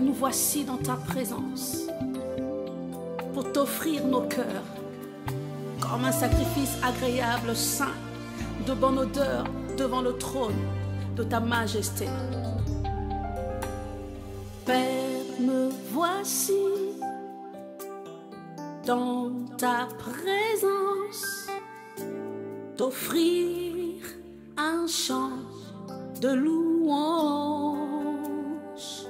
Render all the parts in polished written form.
nous voici dans ta présence pour t'offrir nos cœurs comme un sacrifice agréable, saint, de bonne odeur devant le trône de ta majesté. Père, me voici dans ta présence, t'offrir un chant de louange.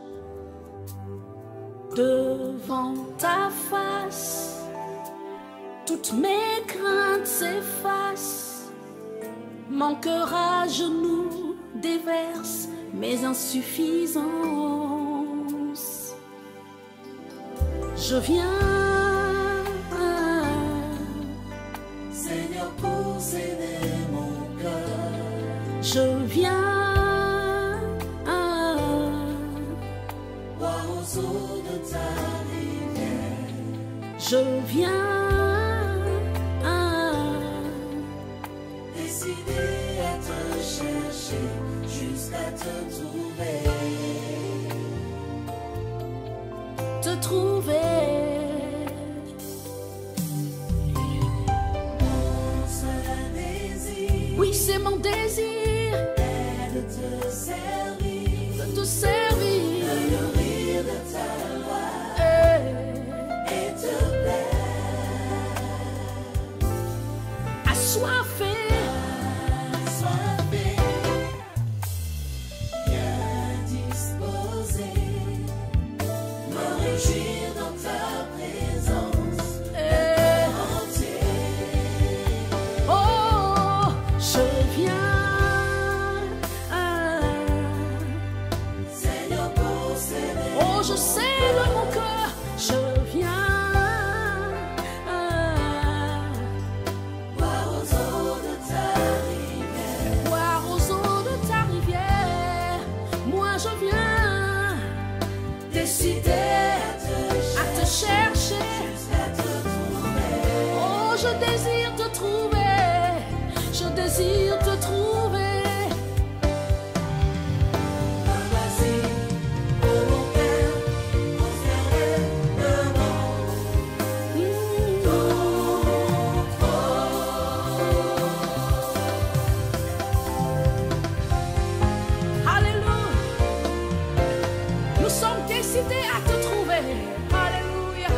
Devant ta face, toutes mes craintes s'effacent, mon cœur à genoux déverse mes insuffisances. Je viens, Seigneur, posséder mon cœur. je viens, Boire aux eaux de ta rivière. je viens, Décidé à te chercher jusqu'à te trouver. te trouver. Mon seul désir Oui, c'est mon désir est de te servir, de te servir. de nourrir de ta loi Eh, et te plaire. assoiffé, Assoiffé, bien disposé, me réjouir dans ta présence eh, entier. oh, je viens, Seigneur, posséder oh, je sais de mon cœur, je viens, boire aux eaux de ta rivière. boire aux eaux de ta rivière. Moi je viens, décidé à te chercher. Jusqu'à te trouver. Oh, je désire te trouver, je désire te trouver. Me voici pour mon cœur, conservé devant ton Alléluia. Nous sommes décidés à te trouver. Alléluia.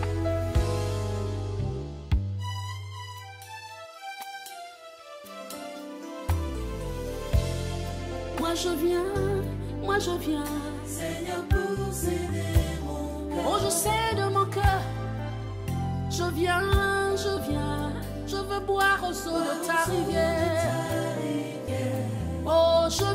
Moi je viens, moi je viens. Seigneur, posséder mon cœur. Oh, je sais de mon cœur. Je viens, je veux boire aux eaux de ta rivière. Oh, je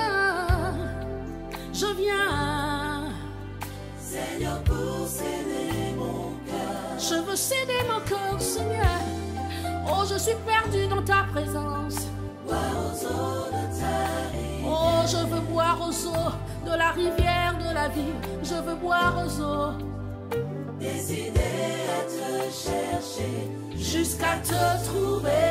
viens. Seigneur, posséder mon cœur. Je veux céder mon cœur, Seigneur. Oh, je suis perdu dans ta présence. Boire aux eaux de ta rivière. Oh, je veux boire aux eaux de la rivière de la vie. Je veux boire aux eaux Décidé à te chercher. jusqu'à te trouver.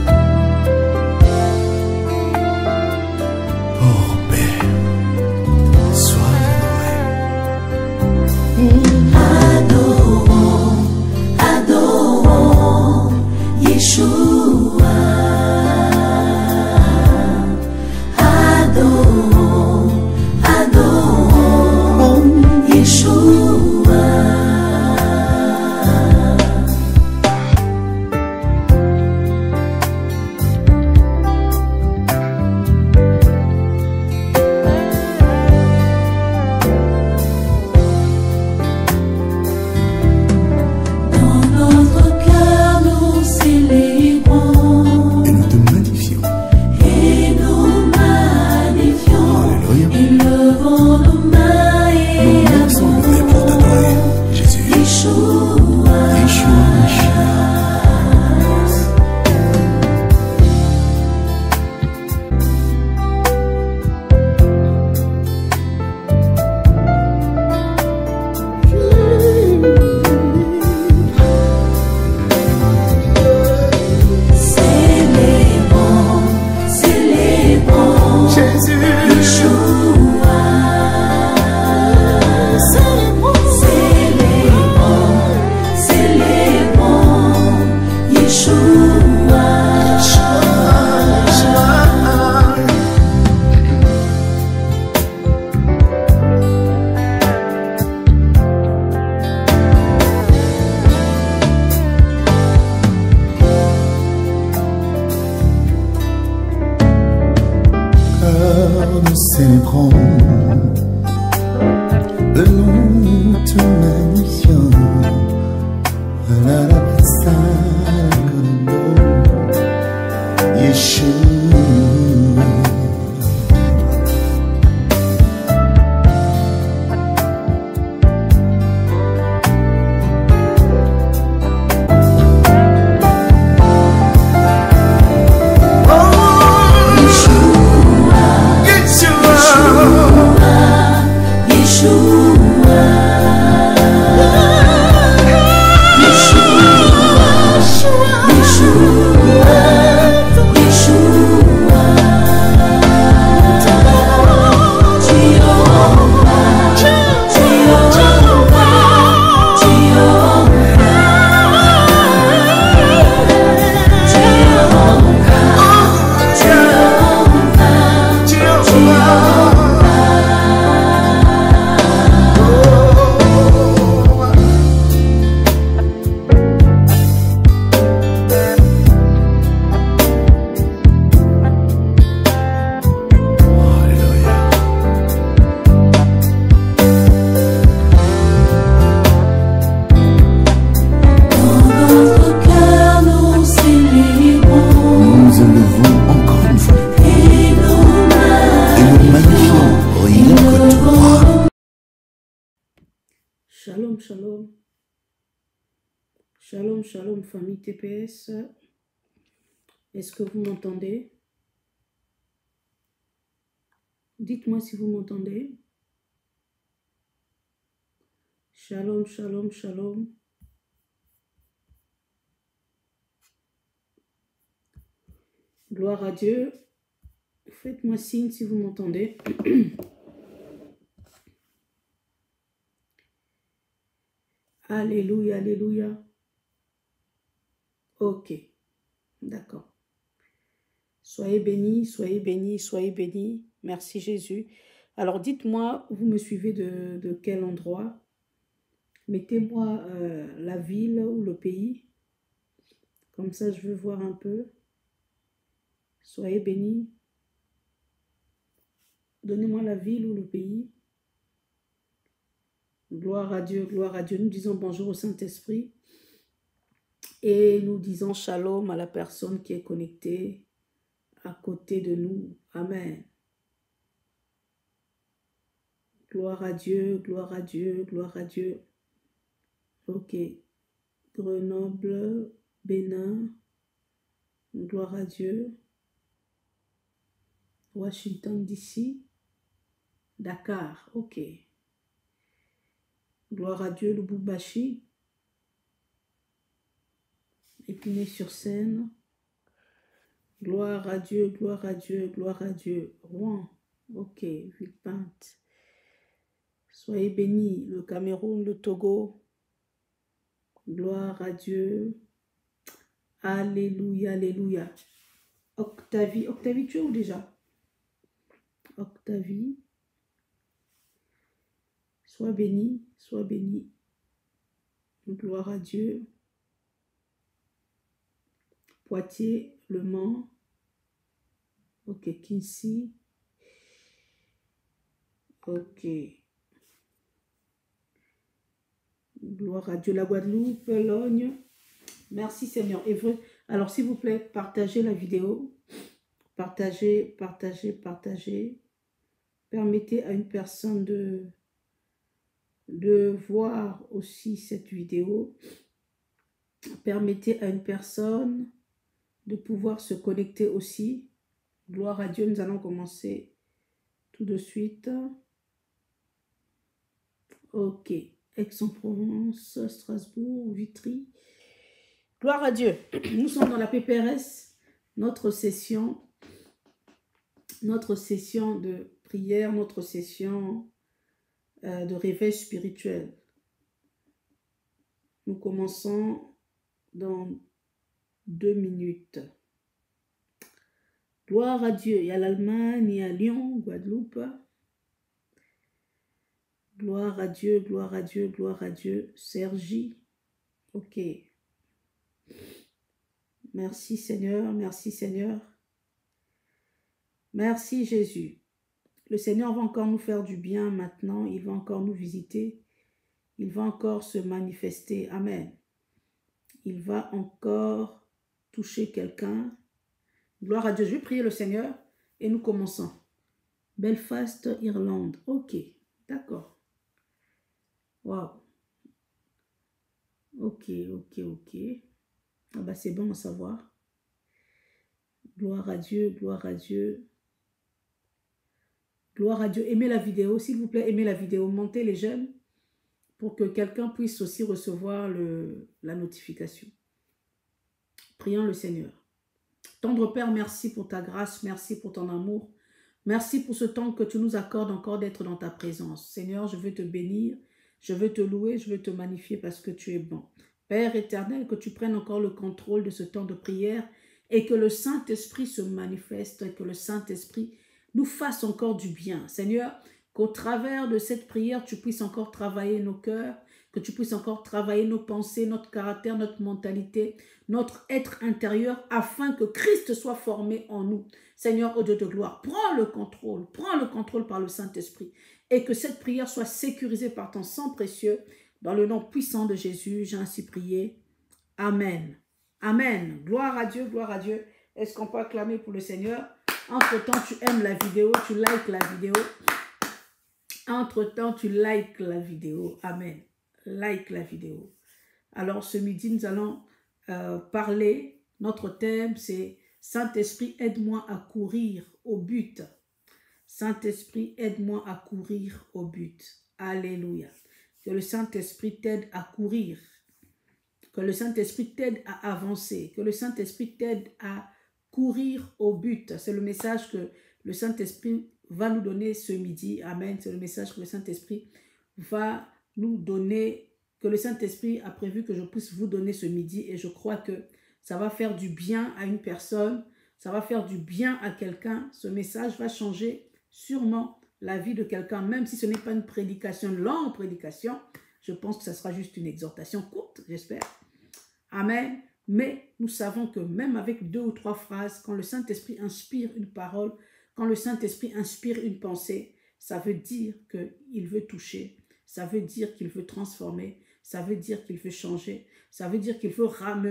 Oh Père, comprends le nom de ma mission. La la passa Yeshua. Shalom, shalom. Shalom, shalom, famille TPS. Est-ce que vous m'entendez? Dites-moi si vous m'entendez. Shalom, shalom, shalom. Gloire à Dieu. Faites-moi signe si vous m'entendez. Alléluia, alléluia. Ok, d'accord. Soyez bénis, soyez bénis, soyez bénis. Merci Jésus. Alors dites-moi, vous me suivez de quel endroit? Mettez-moi la ville ou le pays. Comme ça, je veux voir un peu. Soyez bénis. Donnez-moi la ville ou le pays. Gloire à Dieu, gloire à Dieu. Nous disons bonjour au Saint-Esprit. Et nous disons shalom à la personne qui est connectée à côté de nous. Amen. Gloire à Dieu, gloire à Dieu, gloire à Dieu. Ok. Grenoble, Bénin. Gloire à Dieu. Washington DC. Dakar. Ok. Gloire à Dieu, Lubumbashi. Épinay-sur-Seine. Gloire à Dieu, gloire à Dieu, gloire à Dieu. Rouen. Ok. Villepinte. Soyez bénis. Le Cameroun, le Togo. Gloire à Dieu. Alléluia, alléluia. Octavie. Octavie, tu es où déjà? Octavie. Sois béni, sois béni. Gloire à Dieu. Poitiers, Le Mans. Ok, Quincy. Ok. Gloire à Dieu. La Guadeloupe, Logne. Merci Seigneur. Évreux. Alors s'il vous plaît, partagez la vidéo. Partagez, partagez, partagez. Permettez à une personne de voir aussi cette vidéo. Permettez à une personne de pouvoir se connecter aussi. Gloire à Dieu, nous allons commencer tout de suite. Ok. Aix-en-Provence, Strasbourg, Vitry. Gloire à Dieu. Nous sommes dans la PPRS, notre session de prière, notre session de réveil spirituel. Nous commençons dans 2 minutes. Gloire à Dieu. Il y a l'Allemagne, il y a Lyon, Guadeloupe. Gloire à Dieu, gloire à Dieu, gloire à Dieu. Sergi. Ok. Merci Seigneur, merci Seigneur. Merci Jésus. Le Seigneur va encore nous faire du bien maintenant. Il va encore nous visiter. Il va encore se manifester. Amen. Il va encore toucher quelqu'un. Gloire à Dieu. Je vais prier le Seigneur et nous commençons. Belfast, Irlande. Ok, d'accord. Wow. Ok. Ah bah c'est bon à savoir. Gloire à Dieu, gloire à Dieu. Gloire à Dieu. Aimez la vidéo, s'il vous plaît, aimez la vidéo. Montez les j'aime pour que quelqu'un puisse aussi recevoir la notification. Prions le Seigneur. Tendre Père, merci pour ta grâce, merci pour ton amour. Merci pour ce temps que tu nous accordes encore d'être dans ta présence. Seigneur, je veux te bénir, je veux te louer, je veux te magnifier parce que tu es bon. Père éternel, que tu prennes encore le contrôle de ce temps de prière et que le Saint-Esprit se manifeste et que le Saint-Esprit nous fasse encore du bien. Seigneur, qu'au travers de cette prière, tu puisses encore travailler nos cœurs, que tu puisses encore travailler nos pensées, notre caractère, notre mentalité, notre être intérieur, afin que Christ soit formé en nous. Seigneur, au Dieu de gloire, prends le contrôle par le Saint-Esprit, et que cette prière soit sécurisée par ton sang précieux, dans le nom puissant de Jésus, j'ai ainsi prié. Amen. Amen. Gloire à Dieu, gloire à Dieu. Est-ce qu'on peut acclamer pour le Seigneur? Entre-temps, tu aimes la vidéo, tu likes la vidéo. Entre-temps, tu likes la vidéo. Amen. Like la vidéo. Alors, ce midi, nous allons parler. Notre thème, c'est Saint-Esprit, aide-moi à courir au but. Saint-Esprit, aide-moi à courir au but. Alléluia. Que le Saint-Esprit t'aide à courir. Que le Saint-Esprit t'aide à avancer. Que le Saint-Esprit t'aide à courir au but. C'est le message que le Saint-Esprit va nous donner ce midi. Amen. C'est le message que le Saint-Esprit va nous donner, que le Saint-Esprit a prévu que je puisse vous donner ce midi. Et je crois que ça va faire du bien à une personne. Ça va faire du bien à quelqu'un. Ce message va changer sûrement la vie de quelqu'un. Même si ce n'est pas une prédication, une longue prédication. Je pense que ça sera juste une exhortation courte, j'espère. Amen. Mais nous savons que même avec 2 ou 3 phrases, quand le Saint-Esprit inspire une parole, quand le Saint-Esprit inspire une pensée, ça veut dire qu'il veut toucher, ça veut dire qu'il veut transformer, ça veut dire qu'il veut changer, ça veut dire qu'il veut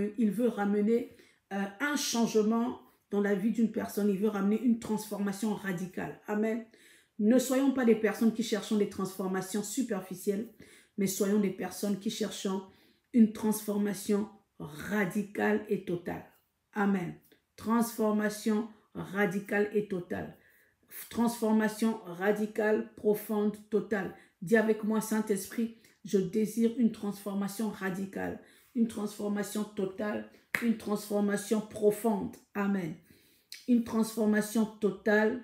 ramener un changement dans la vie d'une personne, il veut ramener une transformation radicale. Amen. Ne soyons pas des personnes qui cherchent des transformations superficielles, mais soyons des personnes qui cherchent une transformation radicale et totale. Amen. Transformation radicale et totale. Transformation radicale, profonde, totale. Dis avec moi, Saint-Esprit, je désire une transformation radicale, une transformation totale, une transformation profonde. Amen. Une transformation totale,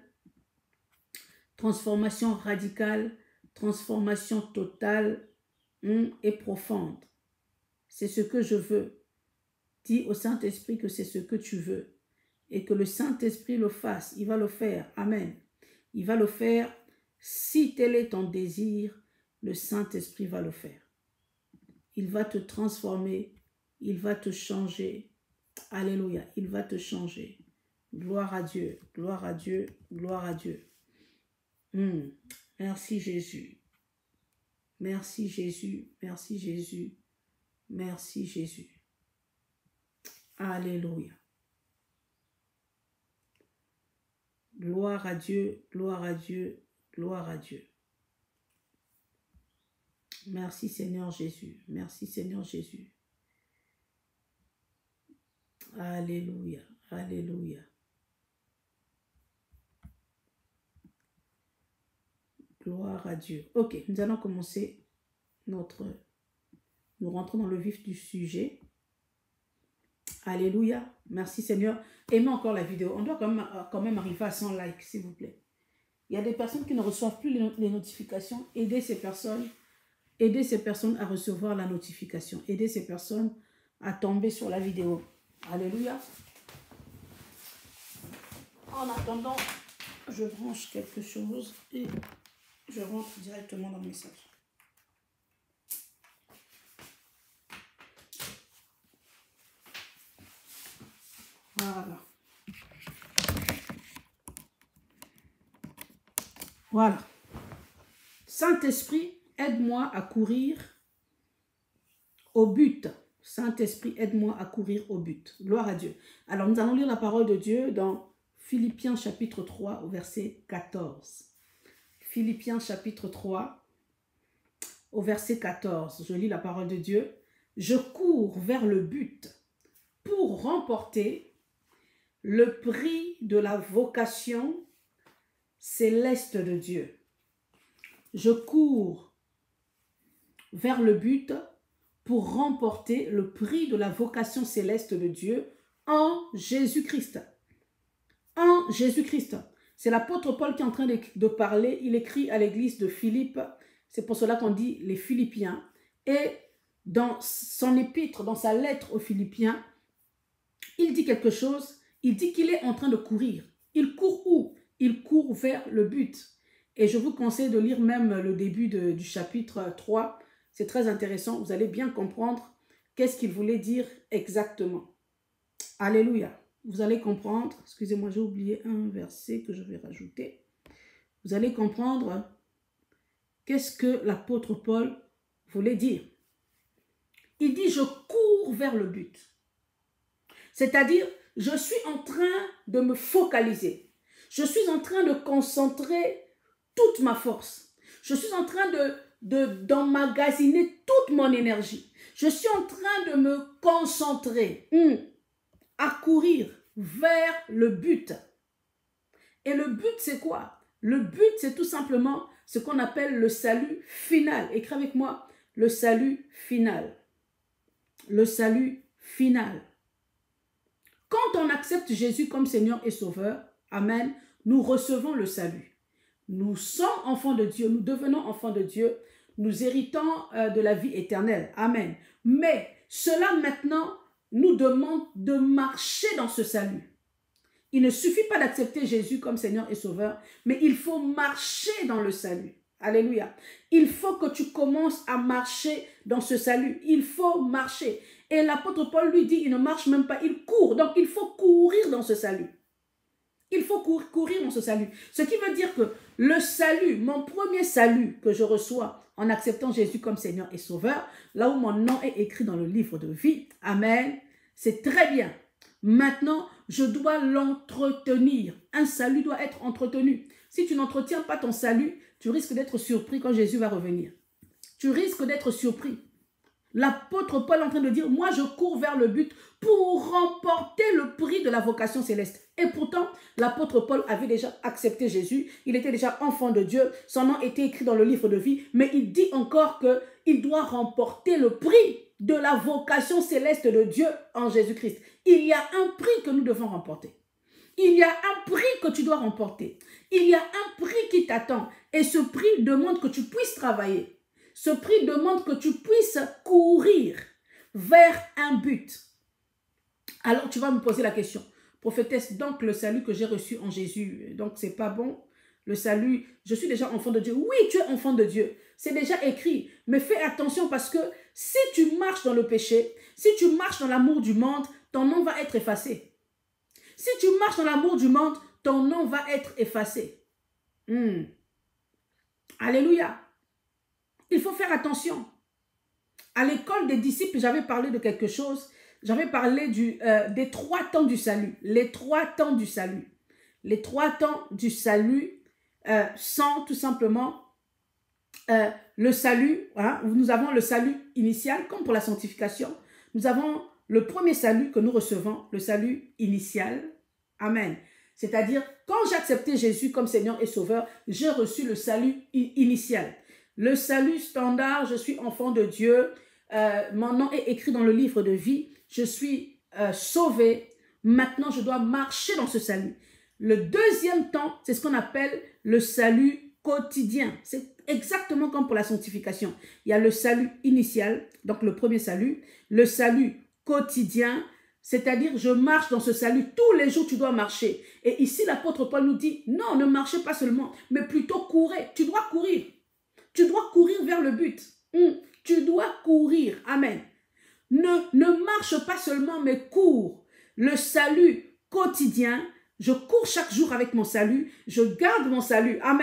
transformation radicale, transformation totale et profonde. C'est ce que je veux. Dis au Saint-Esprit que c'est ce que tu veux. Et que le Saint-Esprit le fasse. Il va le faire. Amen. Il va le faire. Si tel est ton désir, le Saint-Esprit va le faire. Il va te transformer. Il va te changer. Alléluia. Il va te changer. Gloire à Dieu. Gloire à Dieu. Gloire à Dieu. Merci Jésus. Merci Jésus. Merci Jésus. Merci Jésus. Alléluia. Gloire à Dieu, gloire à Dieu, gloire à Dieu. Merci Seigneur Jésus. Merci Seigneur Jésus. Alléluia, alléluia. Gloire à Dieu. Ok, nous allons commencer nous rentrons dans le vif du sujet. Alléluia. Merci Seigneur. Aimez encore la vidéo. On doit quand même arriver à 100 likes, s'il vous plaît. Il y a des personnes qui ne reçoivent plus les notifications. Aidez ces personnes à recevoir la notification. Aidez ces personnes à tomber sur la vidéo. Alléluia. En attendant, je branche quelque chose et je rentre directement dans le message. Voilà. Voilà. Saint-Esprit, aide-moi à courir au but. Saint-Esprit, aide-moi à courir au but. Gloire à Dieu. Alors, nous allons lire la parole de Dieu dans Philippiens chapitre 3 au verset 14. Philippiens chapitre 3 au verset 14. Je lis la parole de Dieu. Je cours vers le but pour remporter le prix de la vocation céleste de Dieu. Je cours vers le but pour remporter le prix de la vocation céleste de Dieu en Jésus-Christ. En Jésus-Christ. C'est l'apôtre Paul qui est en train de parler. Il écrit à l'église de Philippe. C'est pour cela qu'on dit les Philippiens. Et dans son épître, dans sa lettre aux Philippiens, il dit quelque chose. Il dit qu'il est en train de courir. Il court où? Il court vers le but. Et je vous conseille de lire même le début du chapitre 3. C'est très intéressant. Vous allez bien comprendre qu'est-ce qu'il voulait dire exactement. Alléluia. Vous allez comprendre. Excusez-moi, j'ai oublié un verset que je vais rajouter. Vous allez comprendre qu'est-ce que l'apôtre Paul voulait dire. Il dit, je cours vers le but. C'est-à-dire, je suis en train de me focaliser. Je suis en train de concentrer toute ma force. Je suis en train d'emmagasiner toute mon énergie. Je suis en train de me concentrer à courir vers le but. Et le but, c'est quoi? Le but, c'est tout simplement ce qu'on appelle le salut final. Écris avec moi, le salut final. Le salut final. Quand on accepte Jésus comme Seigneur et Sauveur, amen, nous recevons le salut. Nous sommes enfants de Dieu, nous devenons enfants de Dieu, nous héritons de la vie éternelle. Amen. Mais cela maintenant nous demande de marcher dans ce salut. Il ne suffit pas d'accepter Jésus comme Seigneur et Sauveur, mais il faut marcher dans le salut. Alléluia. Il faut que tu commences à marcher dans ce salut. Il faut marcher. Et l'apôtre Paul lui dit, il ne marche même pas, il court. Donc il faut courir dans ce salut. Il faut courir dans ce salut. Ce qui veut dire que le salut, mon premier salut que je reçois en acceptant Jésus comme Seigneur et Sauveur, là où mon nom est écrit dans le livre de vie, amen, c'est très bien. Maintenant, je dois l'entretenir. Un salut doit être entretenu. Si tu n'entretiens pas ton salut, tu risques d'être surpris quand Jésus va revenir. Tu risques d'être surpris. L'apôtre Paul est en train de dire, moi je cours vers le but pour remporter le prix de la vocation céleste. Et pourtant, l'apôtre Paul avait déjà accepté Jésus. Il était déjà enfant de Dieu. Son nom était écrit dans le livre de vie. Mais il dit encore qu'il doit remporter le prix de la vocation céleste de Dieu en Jésus-Christ. Il y a un prix que nous devons remporter. Il y a un prix que tu dois remporter. Il y a un prix qui t'attend. Et ce prix demande que tu puisses travailler. Ce prix demande que tu puisses courir vers un but. Alors tu vas me poser la question. Prophétesse, donc le salut que j'ai reçu en Jésus, donc c'est pas bon? Le salut, je suis déjà enfant de Dieu. Oui, tu es enfant de Dieu. C'est déjà écrit. Mais fais attention parce que si tu marches dans le péché, si tu marches dans l'amour du monde, ton nom va être effacé. Si tu marches dans l'amour du monde, ton nom va être effacé. Alléluia. Il faut faire attention. À l'école des disciples, j'avais parlé de quelque chose. J'avais parlé des 3 temps du salut. Les 3 temps du salut. Les 3 temps du salut sont tout simplement le salut. Hein, nous avons le salut initial, comme pour la sanctification. Nous avons le premier salut que nous recevons, le salut initial. Amen. C'est-à-dire, quand j'ai accepté Jésus comme Seigneur et Sauveur, j'ai reçu le salut initial. Le salut standard, je suis enfant de Dieu, mon nom est écrit dans le livre de vie, je suis sauvé, maintenant je dois marcher dans ce salut. Le deuxième temps, c'est ce qu'on appelle le salut quotidien. C'est exactement comme pour la sanctification. Il y a le salut initial, donc le premier salut, le salut quotidien, c'est-à-dire je marche dans ce salut, tous les jours tu dois marcher. Et ici l'apôtre Paul nous dit, non, ne marchez pas seulement, mais plutôt courez, tu dois courir. Tu dois courir vers le but. Tu dois courir. Amen. Ne marche pas seulement, mais cours. Le salut quotidien, je cours chaque jour avec mon salut. Je garde mon salut. Amen.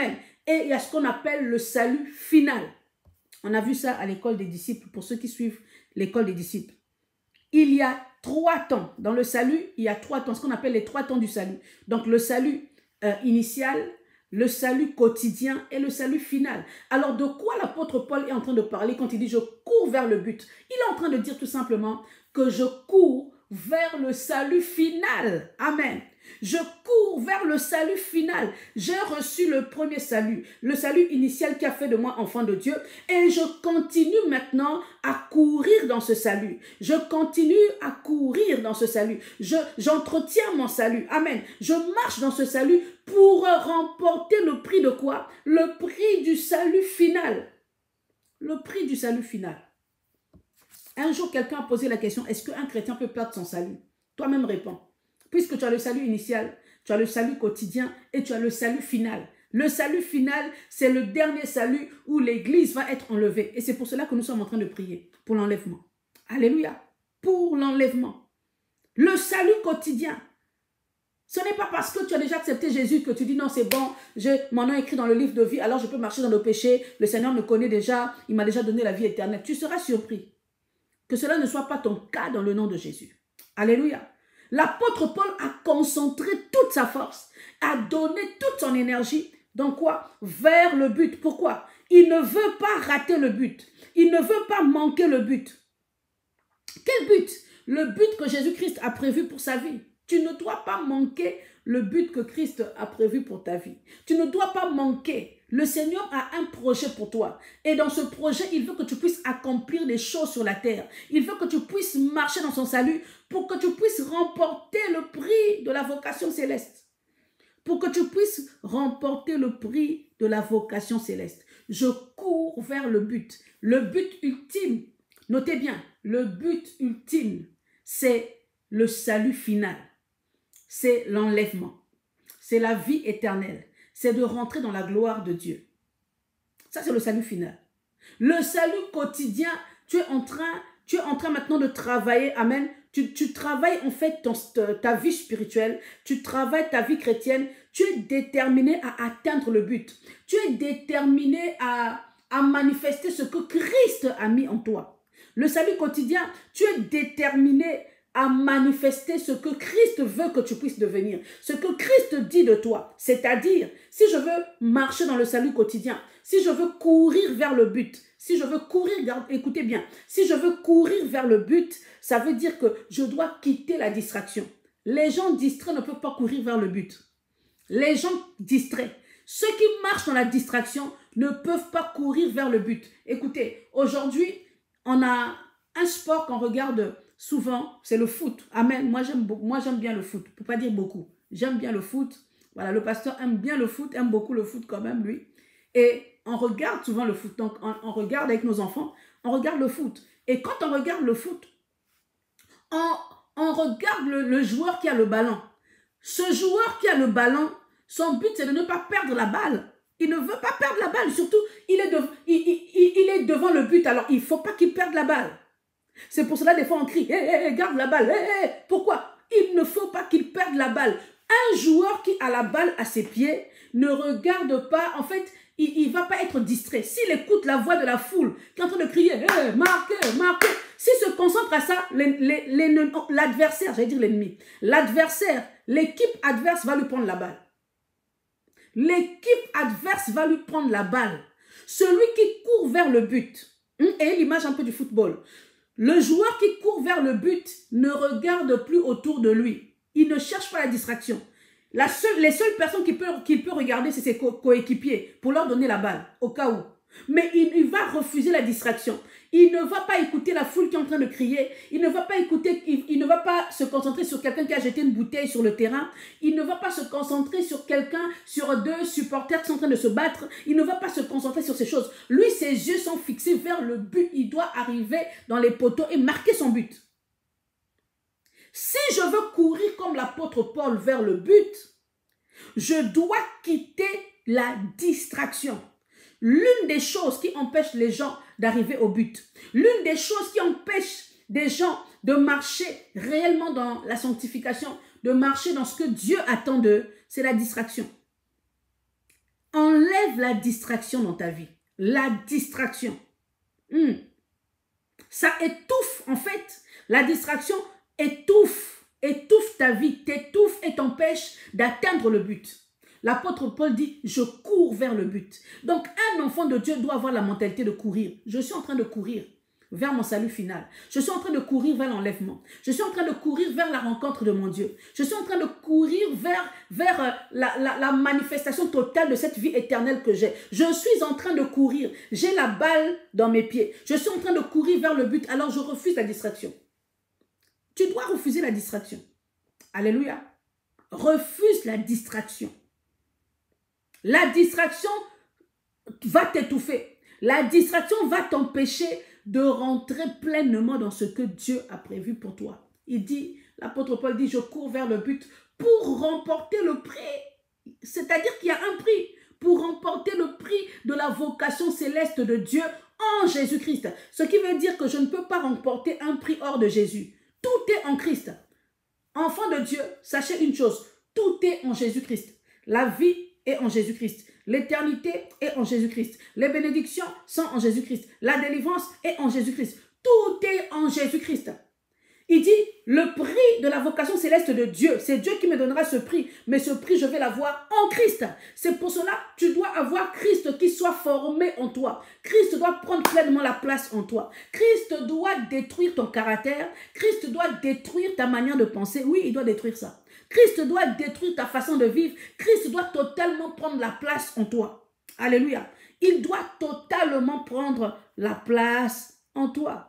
et il y a ce qu'on appelle le salut final. On a vu ça à l'école des disciples, pour ceux qui suivent l'école des disciples. Il y a 3 temps. Dans le salut, il y a 3 temps, ce qu'on appelle les 3 temps du salut. Donc le salut initial, le salut quotidien et le salut final. Alors de quoi l'apôtre Paul est en train de parler quand il dit « je cours vers le but ». Il est en train de dire tout simplement que je cours vers le salut final. Amen. Je cours vers le salut final. J'ai reçu le premier salut, le salut initial qui a fait de moi enfant de Dieu. Et je continue maintenant à courir dans ce salut. Je continue à courir dans ce salut. J'entretiens mon salut. Amen. Je marche dans ce salut pour remporter le prix de quoi? Le prix du salut final. Le prix du salut final. Un jour, quelqu'un a posé la question, est-ce qu'un chrétien peut perdre son salut? Toi-même réponds. Puisque tu as le salut initial, tu as le salut quotidien et tu as le salut final. Le salut final, c'est le dernier salut où l'église va être enlevée. Et c'est pour cela que nous sommes en train de prier pour l'enlèvement. Alléluia. Pour l'enlèvement. Le salut quotidien. Ce n'est pas parce que tu as déjà accepté Jésus que tu dis non, c'est bon, j'ai mon nom écrit dans le livre de vie, alors je peux marcher dans le péché. Le Seigneur me connaît déjà, il m'a déjà donné la vie éternelle. Tu seras surpris que cela ne soit pas ton cas dans le nom de Jésus. Alléluia. L'apôtre Paul a concentré toute sa force, a donné toute son énergie, dans quoi? Vers le but. Pourquoi? Il ne veut pas rater le but. Il ne veut pas manquer le but. Quel but? Le but que Jésus-Christ a prévu pour sa vie. Tu ne dois pas manquer le but que Christ a prévu pour ta vie. Tu ne dois pas manquer. Le Seigneur a un projet pour toi. Et dans ce projet, il veut que tu puisses accomplir des choses sur la terre. Il veut que tu puisses marcher dans son salut pour que tu puisses remporter le prix de la vocation céleste. Pour que tu puisses remporter le prix de la vocation céleste. Je cours vers le but. Le but ultime, notez bien, le but ultime, c'est le salut final. C'est l'enlèvement. C'est la vie éternelle. C'est de rentrer dans la gloire de Dieu. Ça, c'est le salut final. Le salut quotidien, tu es en train maintenant de travailler, amen. Tu travailles en fait ta vie spirituelle, tu travailles ta vie chrétienne, tu es déterminé à atteindre le but. Tu es déterminé à manifester ce que Christ a mis en toi. Le salut quotidien, tu es déterminé à manifester ce que Christ veut que tu puisses devenir. Ce que Christ dit de toi. C'est-à-dire, si je veux marcher dans le salut quotidien, si je veux courir vers le but, si je veux courir, écoutez bien, si je veux courir vers le but, ça veut dire que je dois quitter la distraction. Les gens distraits ne peuvent pas courir vers le but. Les gens distraits, ceux qui marchent dans la distraction ne peuvent pas courir vers le but. Écoutez, aujourd'hui, on a un sport qu'on regarde souvent, c'est le foot. Amen. Moi, j'aime bien le foot. Pour pas dire beaucoup. J'aime bien le foot. Voilà, le pasteur aime bien le foot, aime beaucoup le foot quand même, lui. Et on regarde souvent le foot. Donc, on regarde avec nos enfants, on regarde le foot. Et quand on regarde le foot, on regarde le joueur qui a le ballon. Ce joueur qui a le ballon, son but, c'est de ne pas perdre la balle. Il ne veut pas perdre la balle. Surtout, il est devant le but. Alors, il ne faut pas qu'il perde la balle. C'est pour cela, des fois, on crie, hey, garde la balle. Hey. Pourquoi? Il ne faut pas qu'il perde la balle. Un joueur qui a la balle à ses pieds ne regarde pas, en fait, il ne va pas être distrait. S'il écoute la voix de la foule qui est en train de crier, hey, marquez, marquez, s'il se concentre à ça, l'adversaire, j'allais dire l'ennemi, l'adversaire, l'équipe adverse va lui prendre la balle. L'équipe adverse va lui prendre la balle. Celui qui court vers le but, et l'image un peu du football, le joueur qui court vers le but ne regarde plus autour de lui. Il ne cherche pas la distraction. Les seules personnes qu'il peut regarder, c'est ses coéquipiers pour leur donner la balle, au cas où. Mais il va refuser la distraction. Il ne va pas écouter la foule qui est en train de crier. Il ne va pas se concentrer sur quelqu'un qui a jeté une bouteille sur le terrain. Il ne va pas se concentrer sur sur 2 supporters qui sont en train de se battre. Il ne va pas se concentrer sur ces choses. Lui, ses yeux sont fixés vers le but. Il doit arriver dans les poteaux et marquer son but. Si je veux courir comme l'apôtre Paul vers le but, je dois quitter la distraction. L'une des choses qui empêchent les gens d'arriver au but, l'une des choses qui empêchent des gens de marcher réellement dans la sanctification, de marcher dans ce que Dieu attend d'eux, c'est la distraction. Enlève la distraction dans ta vie. La distraction. Ça étouffe, en fait. La distraction étouffe ta vie, t'étouffe et t'empêche d'atteindre le but. L'apôtre Paul dit, je cours vers le but. Donc, un enfant de Dieu doit avoir la mentalité de courir. Je suis en train de courir vers mon salut final. Je suis en train de courir vers l'enlèvement. Je suis en train de courir vers la rencontre de mon Dieu. Je suis en train de courir vers la manifestation totale de cette vie éternelle que j'ai. Je suis en train de courir. J'ai la balle dans mes pieds. Je suis en train de courir vers le but. Alors, je refuse la distraction. Tu dois refuser la distraction. Alléluia. Refuse la distraction. La distraction va t'étouffer. La distraction va t'empêcher de rentrer pleinement dans ce que Dieu a prévu pour toi. Il dit, l'apôtre Paul dit, je cours vers le but pour remporter le prix. C'est-à-dire qu'il y a un prix pour remporter le prix de la vocation céleste de Dieu en Jésus-Christ. Ce qui veut dire que je ne peux pas remporter un prix hors de Jésus. Tout est en Christ. Enfant de Dieu, sachez une chose, tout est en Jésus-Christ. La vie est en Jésus-Christ. L'éternité est en Jésus-Christ. Les bénédictions sont en Jésus-Christ. La délivrance est en Jésus-Christ. Tout est en Jésus-Christ. Il dit, le prix de la vocation céleste de Dieu, c'est Dieu qui me donnera ce prix, mais ce prix, je vais l'avoir en Christ. C'est pour cela que tu dois avoir Christ qui soit formé en toi. Christ doit prendre pleinement la place en toi. Christ doit détruire ton caractère. Christ doit détruire ta manière de penser. Oui, il doit détruire ça. Christ doit détruire ta façon de vivre. Christ doit totalement prendre la place en toi. Alléluia. Il doit totalement prendre la place en toi.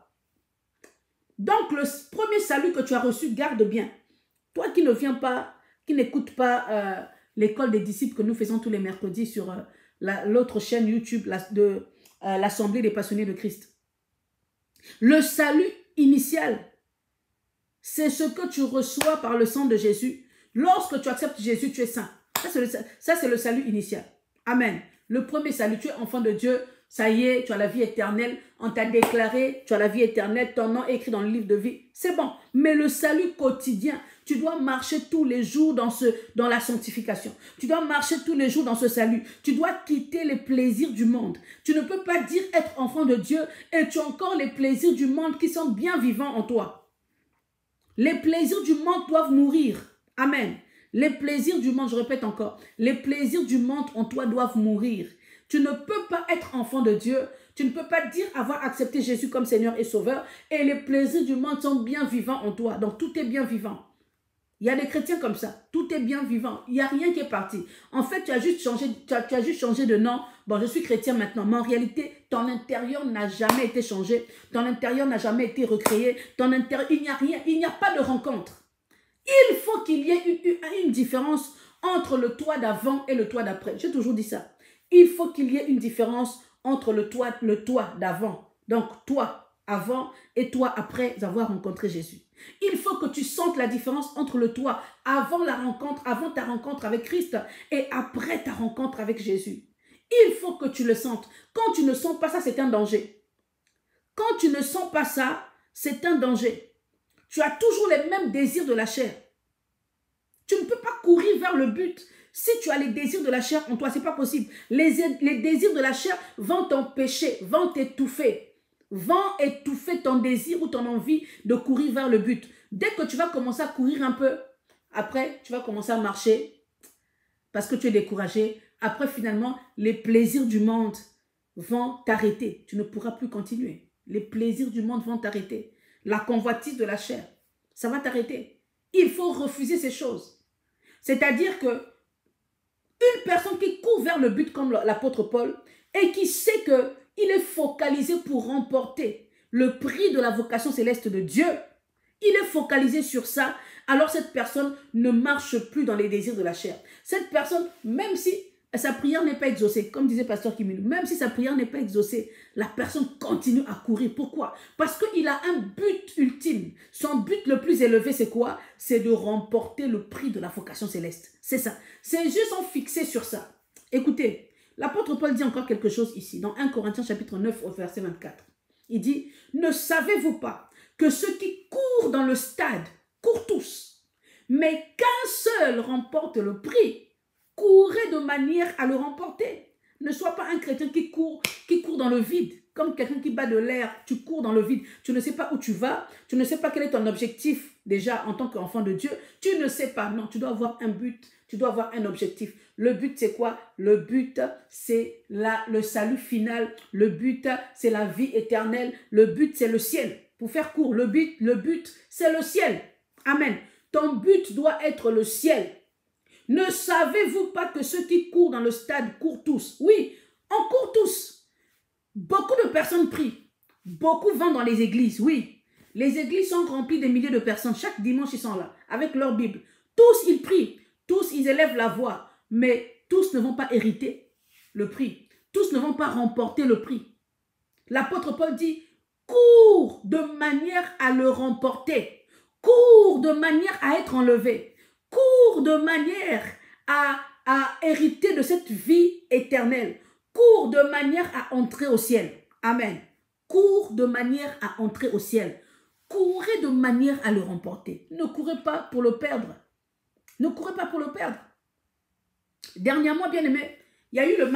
Donc, le premier salut que tu as reçu, garde bien. Toi qui ne viens pas, qui n'écoutes pas l'école des disciples que nous faisons tous les mercredis sur l'autre chaîne YouTube de l'Assemblée des passionnés de Christ. Le salut initial, c'est ce que tu reçois par le sang de Jésus. Lorsque tu acceptes Jésus, tu es saint. Ça, c'est le salut initial. Amen. Le premier salut, tu es enfant de Dieu. Ça y est, tu as la vie éternelle. On t'a déclaré, tu as la vie éternelle. Ton nom est écrit dans le livre de vie. C'est bon. Mais le salut quotidien, tu dois marcher tous les jours dans la sanctification. Tu dois marcher tous les jours dans ce salut. Tu dois quitter les plaisirs du monde. Tu ne peux pas dire être enfant de Dieu et tu as encore les plaisirs du monde qui sont bien vivants en toi. Les plaisirs du monde doivent mourir. Amen. Les plaisirs du monde, je répète encore, les plaisirs du monde en toi doivent mourir. Tu ne peux pas être enfant de Dieu. Tu ne peux pas dire avoir accepté Jésus comme Seigneur et Sauveur et les plaisirs du monde sont bien vivants en toi. Donc tout est bien vivant. Il y a des chrétiens comme ça. Tout est bien vivant. Il n'y a rien qui est parti. En fait, tu as juste changé de nom. Bon, je suis chrétien maintenant. Mais en réalité, ton intérieur n'a jamais été changé. Ton intérieur n'a jamais été recréé. Ton intérieur, il n'y a rien. Il n'y a pas de rencontre. Il faut qu'il y ait une différence entre le toi d'avant et le toi d'après. J'ai toujours dit ça. Il faut qu'il y ait une différence entre le toi d'avant. Donc, toi avant et toi après avoir rencontré Jésus. Il faut que tu sentes la différence entre le toi avant la rencontre, avant ta rencontre avec Christ et après ta rencontre avec Jésus. Il faut que tu le sentes. Quand tu ne sens pas ça, c'est un danger. Quand tu ne sens pas ça, c'est un danger. Tu as toujours les mêmes désirs de la chair. Tu ne peux pas courir vers le but si tu as les désirs de la chair en toi. Ce n'est pas possible. Les désirs de la chair vont t'empêcher, vont t'étouffer. Vont étouffer ton désir ou ton envie de courir vers le but. Dès que tu vas commencer à courir un peu, après, tu vas commencer à marcher parce que tu es découragé. Après, finalement, les plaisirs du monde vont t'arrêter. Tu ne pourras plus continuer. Les plaisirs du monde vont t'arrêter. La convoitise de la chair, ça va t'arrêter. Il faut refuser ces choses. C'est-à-dire que une personne qui court vers le but comme l'apôtre Paul et qui sait qu'il est focalisé pour remporter le prix de la vocation céleste de Dieu, il est focalisé sur ça, alors cette personne ne marche plus dans les désirs de la chair. Cette personne, même si sa prière n'est pas exaucée, comme disait Pasteur Kimilou, même si sa prière n'est pas exaucée, la personne continue à courir. Pourquoi? Parce qu'il a un but ultime. Son but le plus élevé, c'est quoi? C'est de remporter le prix de la vocation céleste. C'est ça. C'est juste en fixé sur ça. Écoutez, l'apôtre Paul dit encore quelque chose ici, dans 1 Corinthiens chapitre 9 au verset 24. Il dit, « Ne savez-vous pas que ceux qui courent dans le stade courent tous, mais qu'un seul remporte le prix? Courez de manière à le remporter. Ne sois pas un chrétien qui court dans le vide. Comme quelqu'un qui bat de l'air, tu cours dans le vide. Tu ne sais pas où tu vas. Tu ne sais pas quel est ton objectif déjà en tant qu'enfant de Dieu. Tu ne sais pas. Non, tu dois avoir un but. Tu dois avoir un objectif. Le but, c'est quoi? Le but, c'est le salut final. Le but, c'est la vie éternelle. Le but, c'est le ciel. Pour faire court, le but, c'est le ciel. Amen. Ton but doit être le ciel. Ne savez-vous pas que ceux qui courent dans le stade courent tous? Oui, on court tous. Beaucoup de personnes prient. Beaucoup vont dans les églises, oui. Les églises sont remplies de milliers de personnes. Chaque dimanche, ils sont là, avec leur Bible. Tous, ils prient. Tous, ils élèvent la voix. Mais tous ne vont pas hériter le prix. Tous ne vont pas remporter le prix. L'apôtre Paul dit, cours de manière à le remporter. Cours de manière à être enlevé. Cours de manière à hériter de cette vie éternelle. Cours de manière à entrer au ciel. Amen. Cours de manière à entrer au ciel. Courez de manière à le remporter. Ne courez pas pour le perdre. Ne courez pas pour le perdre. Dernièrement, bien aimé, il y a eu le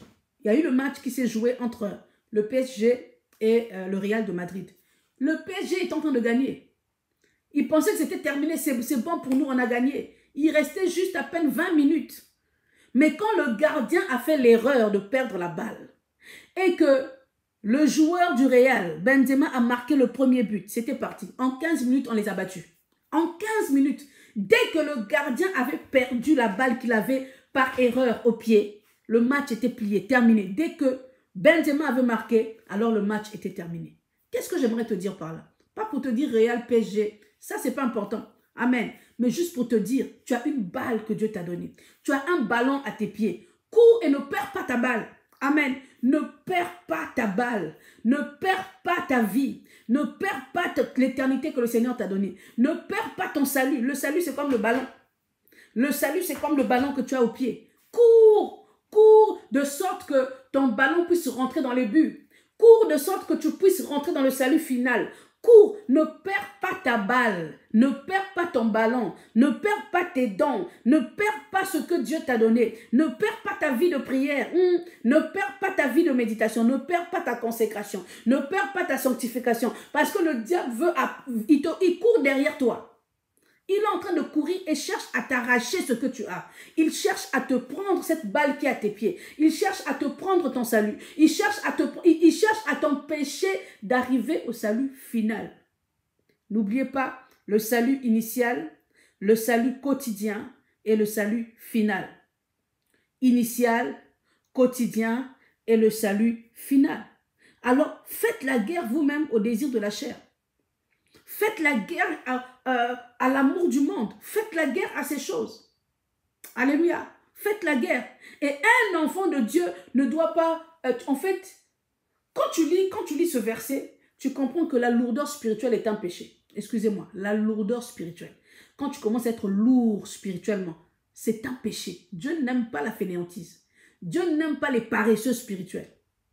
match qui s'est joué entre le PSG et le Real de Madrid. Le PSG est en train de gagner. Ils pensaient que c'était terminé, c'est bon pour nous, on a gagné. Il restait juste à peine 20 minutes. Mais quand le gardien a fait l'erreur de perdre la balle et que le joueur du Real, Benzema, a marqué le premier but, c'était parti. En 15 minutes, on les a battus. En 15 minutes, dès que le gardien avait perdu la balle qu'il avait par erreur au pied, le match était plié, terminé. Dès que Benzema avait marqué, alors le match était terminé. Qu'est-ce que j'aimerais te dire par là? Pas pour te dire Real, PSG, ça c'est pas important. Amen. Mais juste pour te dire, tu as une balle que Dieu t'a donnée. Tu as un ballon à tes pieds. Cours et ne perds pas ta balle. Amen. Ne perds pas ta balle. Ne perds pas ta vie. Ne perds pas l'éternité que le Seigneur t'a donnée. Ne perds pas ton salut. Le salut, c'est comme le ballon. Le salut, c'est comme le ballon que tu as au pied. Cours, cours de sorte que ton ballon puisse rentrer dans les buts. Cours de sorte que tu puisses rentrer dans le salut final. Cours, ne perds pas ta balle, ne perds pas ton ballon, ne perds pas tes dons, ne perds pas ce que Dieu t'a donné, ne perds pas ta vie de prière, ne perds pas ta vie de méditation, ne perds pas ta consécration, ne perds pas ta sanctification, parce que le diable il court derrière toi. Il est en train de courir et cherche à t'arracher ce que tu as. Il cherche à te prendre cette balle qui est à tes pieds. Il cherche à te prendre ton salut. Il cherche à t'empêcher d'arriver au salut final. N'oubliez pas le salut initial, le salut quotidien et le salut final. Initial, quotidien et le salut final. Alors, faites la guerre vous-même au désir de la chair. Faites la guerre à l'amour du monde. Faites la guerre à ces choses. Alléluia. Faites la guerre. Et un enfant de Dieu ne doit pas... en fait, quand tu lis ce verset, tu comprends que la lourdeur spirituelle est un péché. Excusez-moi, la lourdeur spirituelle. Quand tu commences à être lourd spirituellement, c'est un péché. Dieu n'aime pas la fainéantise. Dieu n'aime pas les paresseux spirituels.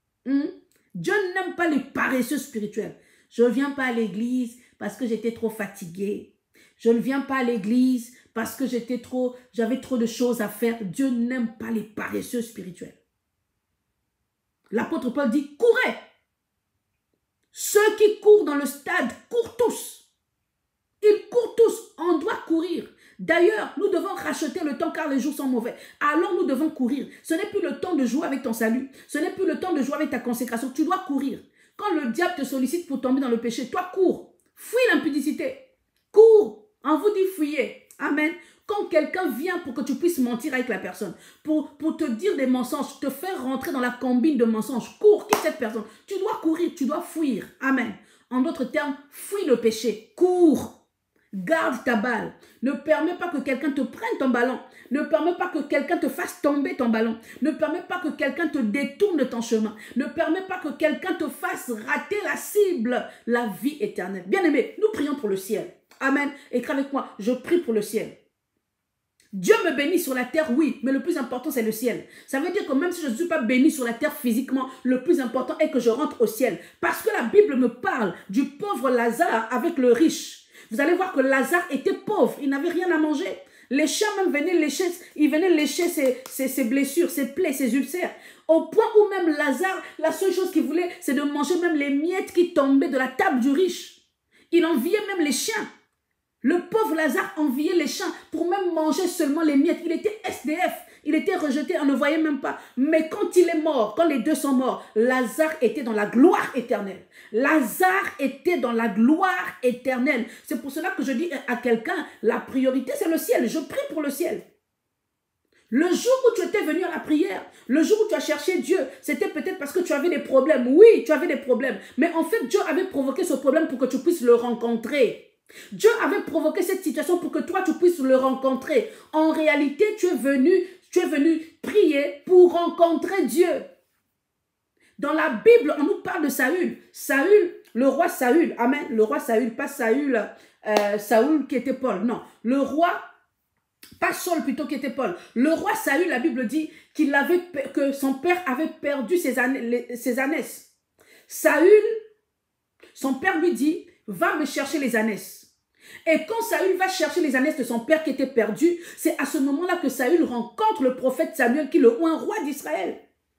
Dieu n'aime pas les paresseux spirituels. Je ne viens pas à l'église parce que j'étais trop fatiguée. Je ne viens pas à l'église parce que j'avais trop de choses à faire. Dieu n'aime pas les paresseux spirituels. L'apôtre Paul dit, courez. Ceux qui courent dans le stade courent tous. Ils courent tous. On doit courir. D'ailleurs, nous devons racheter le temps car les jours sont mauvais. Alors nous devons courir. Ce n'est plus le temps de jouer avec ton salut. Ce n'est plus le temps de jouer avec ta consécration. Tu dois courir. Quand le diable te sollicite pour tomber dans le péché, toi cours. Fuis l'impudicité. Cours. On vous dit fuyez. Amen. Quand quelqu'un vient pour que tu puisses mentir avec la personne, pour te dire des mensonges, te faire rentrer dans la combine de mensonges, cours, quitte cette personne. Tu dois courir, tu dois fuir. Amen. En d'autres termes, fuis le péché. Cours. Garde ta balle. Ne permets pas que quelqu'un te prenne ton ballon. Ne permets pas que quelqu'un te fasse tomber ton ballon. Ne permets pas que quelqu'un te détourne de ton chemin. Ne permets pas que quelqu'un te fasse rater la cible, la vie éternelle. Bien-aimés, nous prions pour le ciel. Amen. Écris avec moi, je prie pour le ciel. Dieu me bénit sur la terre, oui, mais le plus important, c'est le ciel. Ça veut dire que même si je ne suis pas béni sur la terre physiquement, le plus important est que je rentre au ciel. Parce que la Bible me parle du pauvre Lazare avec le riche. Vous allez voir que Lazare était pauvre, il n'avait rien à manger. Les chiens même venaient lécher, ils venaient lécher ses blessures, ses plaies, ses ulcères. Au point où même Lazare, la seule chose qu'il voulait, c'est de manger même les miettes qui tombaient de la table du riche. Il enviait même les chiens. Le pauvre Lazare enviait les chiens pour même manger seulement les miettes. Il était SDF. Il était rejeté, on ne voyait même pas. Mais quand il est mort, quand les deux sont morts, Lazare était dans la gloire éternelle. Lazare était dans la gloire éternelle. C'est pour cela que je dis à quelqu'un, la priorité c'est le ciel. Je prie pour le ciel. Le jour où tu étais venu à la prière, le jour où tu as cherché Dieu, c'était peut-être parce que tu avais des problèmes. Oui, tu avais des problèmes. Mais en fait, Dieu avait provoqué ce problème pour que tu puisses le rencontrer. Dieu avait provoqué cette situation pour que toi, tu puisses le rencontrer. En réalité, tu es venu prier pour rencontrer Dieu. Dans la Bible, on nous parle de Saül. Saül, le roi Saül. Amen. Le roi Saül, pas Saül, Saül qui était Paul. Non, le roi, pas Saul plutôt qui était Paul. Le roi Saül, la Bible dit que son père avait perdu ses ânesses. Saül, son père lui dit, va me chercher les ânesses. Et quand Saül va chercher les ânesses de son père qui était perdu, c'est à ce moment-là que Saül rencontre le prophète Samuel qui le oint roi d'Israël.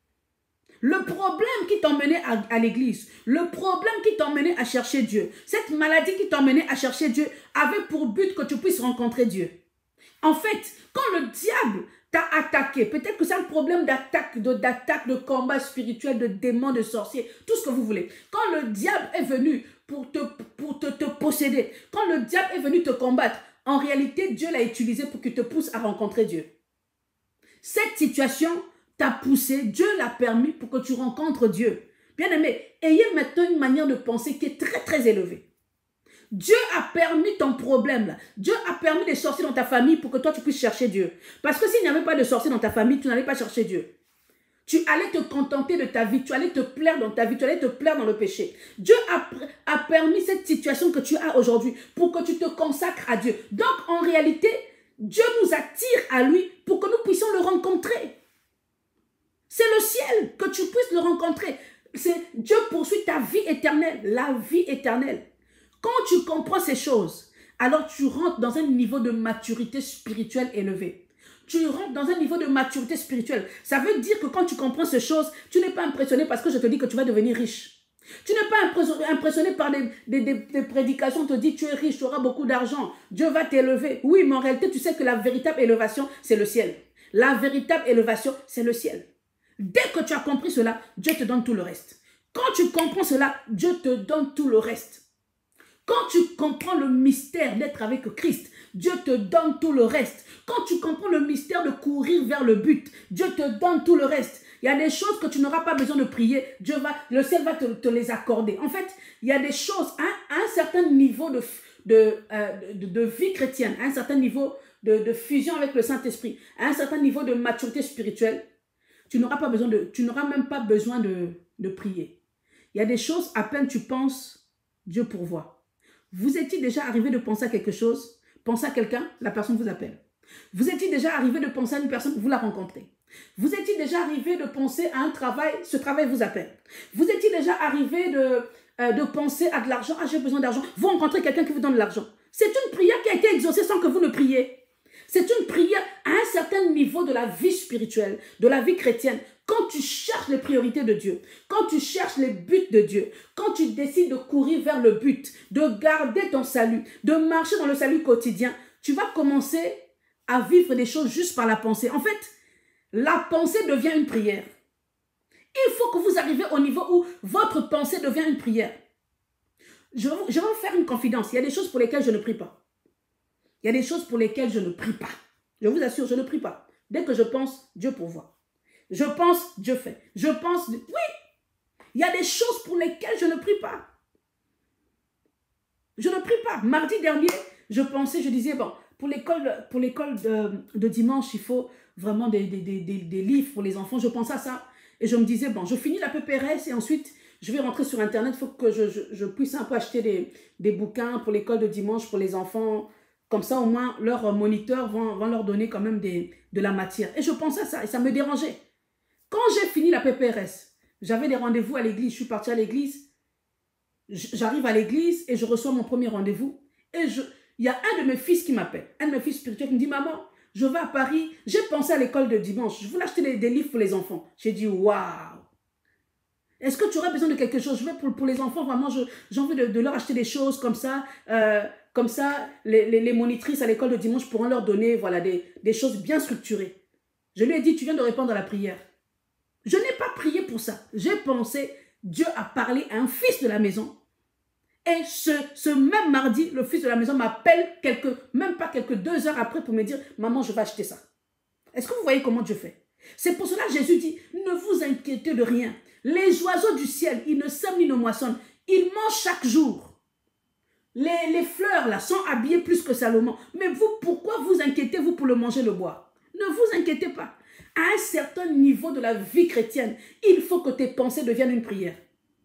Le problème qui t'emmenait à l'église, le problème qui t'emmenait à chercher Dieu, cette maladie qui t'emmenait à chercher Dieu avait pour but que tu puisses rencontrer Dieu. En fait, quand le diable t'a attaqué, peut-être que c'est un problème d'attaque, de combat spirituel, de démons, de sorciers, tout ce que vous voulez. Quand le diable est venu pour te posséder, quand le diable est venu te combattre, en réalité, Dieu l'a utilisé pour qu'il te pousse à rencontrer Dieu. Cette situation t'a poussé, Dieu l'a permis pour que tu rencontres Dieu. Bien aimé, ayez maintenant une manière de penser qui est très très élevée. Dieu a permis ton problème là. Dieu a permis des sorciers dans ta famille pour que toi tu puisses chercher Dieu. Parce que s'il n'y avait pas de sorciers dans ta famille, tu n'allais pas chercher Dieu. Tu allais te contenter de ta vie, tu allais te plaire dans ta vie, tu allais te plaire dans le péché. Dieu a permis cette situation que tu as aujourd'hui pour que tu te consacres à Dieu. Donc en réalité, Dieu nous attire à lui pour que nous puissions le rencontrer. C'est le ciel que tu puisses le rencontrer. Dieu poursuit ta vie éternelle, la vie éternelle. Quand tu comprends ces choses, alors tu rentres dans un niveau de maturité spirituelle élevé. Tu rentres dans un niveau de maturité spirituelle. Ça veut dire que quand tu comprends ces choses, tu n'es pas impressionné parce que je te dis que tu vas devenir riche. Tu n'es pas impressionné par des prédications, on te dit tu es riche, tu auras beaucoup d'argent, Dieu va t'élever. Oui, mais en réalité, tu sais que la véritable élévation, c'est le ciel. La véritable élévation, c'est le ciel. Dès que tu as compris cela, Dieu te donne tout le reste. Quand tu comprends cela, Dieu te donne tout le reste. Quand tu comprends le mystère d'être avec Christ, Dieu te donne tout le reste. Quand tu comprends le mystère de courir vers le but, Dieu te donne tout le reste. Il y a des choses que tu n'auras pas besoin de prier, le ciel va te les accorder. En fait, il y a des choses, à un certain niveau de vie chrétienne, à un certain niveau de fusion avec le Saint-Esprit, à un certain niveau de maturité spirituelle, tu n'auras même pas besoin de prier. Il y a des choses, à peine tu penses, Dieu pourvoit. Vous étiez déjà arrivé de penser à quelque chose, penser à quelqu'un, la personne vous appelle. Vous étiez déjà arrivé de penser à une personne, vous la rencontrez. Vous étiez déjà arrivé de penser à un travail, ce travail vous appelle. Vous étiez déjà arrivé de penser à de l'argent, j'ai besoin d'argent, vous rencontrez quelqu'un qui vous donne de l'argent. C'est une prière qui a été exaucée sans que vous ne priez. C'est une prière à un certain niveau de la vie spirituelle, de la vie chrétienne. Quand tu cherches les priorités de Dieu, quand tu cherches les buts de Dieu, quand tu décides de courir vers le but, de garder ton salut, de marcher dans le salut quotidien, tu vas commencer à vivre des choses juste par la pensée. En fait, la pensée devient une prière. Il faut que vous arriviez au niveau où votre pensée devient une prière. Je vais vous faire une confidence. Il y a des choses pour lesquelles je ne prie pas. Il y a des choses pour lesquelles je ne prie pas. Je vous assure, je ne prie pas. Dès que je pense, Dieu pourvoit. Je pense, Dieu fait. Je pense, oui. Il y a des choses pour lesquelles je ne prie pas. Je ne prie pas. Mardi dernier, je pensais, je disais, bon, pour l'école de dimanche, il faut vraiment des livres pour les enfants. Je pensais à ça. Et je me disais, bon, je finis la PPRS et ensuite, je vais rentrer sur Internet. Il faut que je puisse un peu acheter des bouquins pour l'école de dimanche pour les enfants. Comme ça, au moins, leurs moniteurs vont leur donner quand même de la matière. Et je pensais à ça et ça me dérangeait. Quand j'ai fini la PPRS, j'avais des rendez-vous à l'église. Je suis partie à l'église. J'arrive à l'église et je reçois mon premier rendez-vous. Et Il y a un de mes fils qui m'appelle, un de mes fils spirituels qui me dit, maman, je vais à Paris, j'ai pensé à l'école de dimanche, je voulais acheter des livres pour les enfants. J'ai dit, waouh! Est-ce que tu aurais besoin de quelque chose? Je vais pour les enfants, vraiment, j'ai envie de leur acheter des choses comme ça. Les monitrices à l'école de dimanche pourront leur donner voilà, des choses bien structurées. Je lui ai dit, tu viens de répondre à la prière. Je n'ai pas prié pour ça. J'ai pensé, Dieu a parlé à un fils de la maison. Et ce même mardi, le fils de la maison m'appelle même pas quelques 2 heures après pour me dire, maman, je vais acheter ça. Est-ce que vous voyez comment Dieu fait? C'est pour cela que Jésus dit, ne vous inquiétez de rien. Les oiseaux du ciel, ils ne sèment ni ne moissonnent. Ils mangent chaque jour. Les fleurs, là, sont habillées plus que Salomon. Mais vous, pourquoi vous inquiétez-vous pour le manger, le boire? Ne vous inquiétez pas. À un certain niveau de la vie chrétienne, il faut que tes pensées deviennent une prière.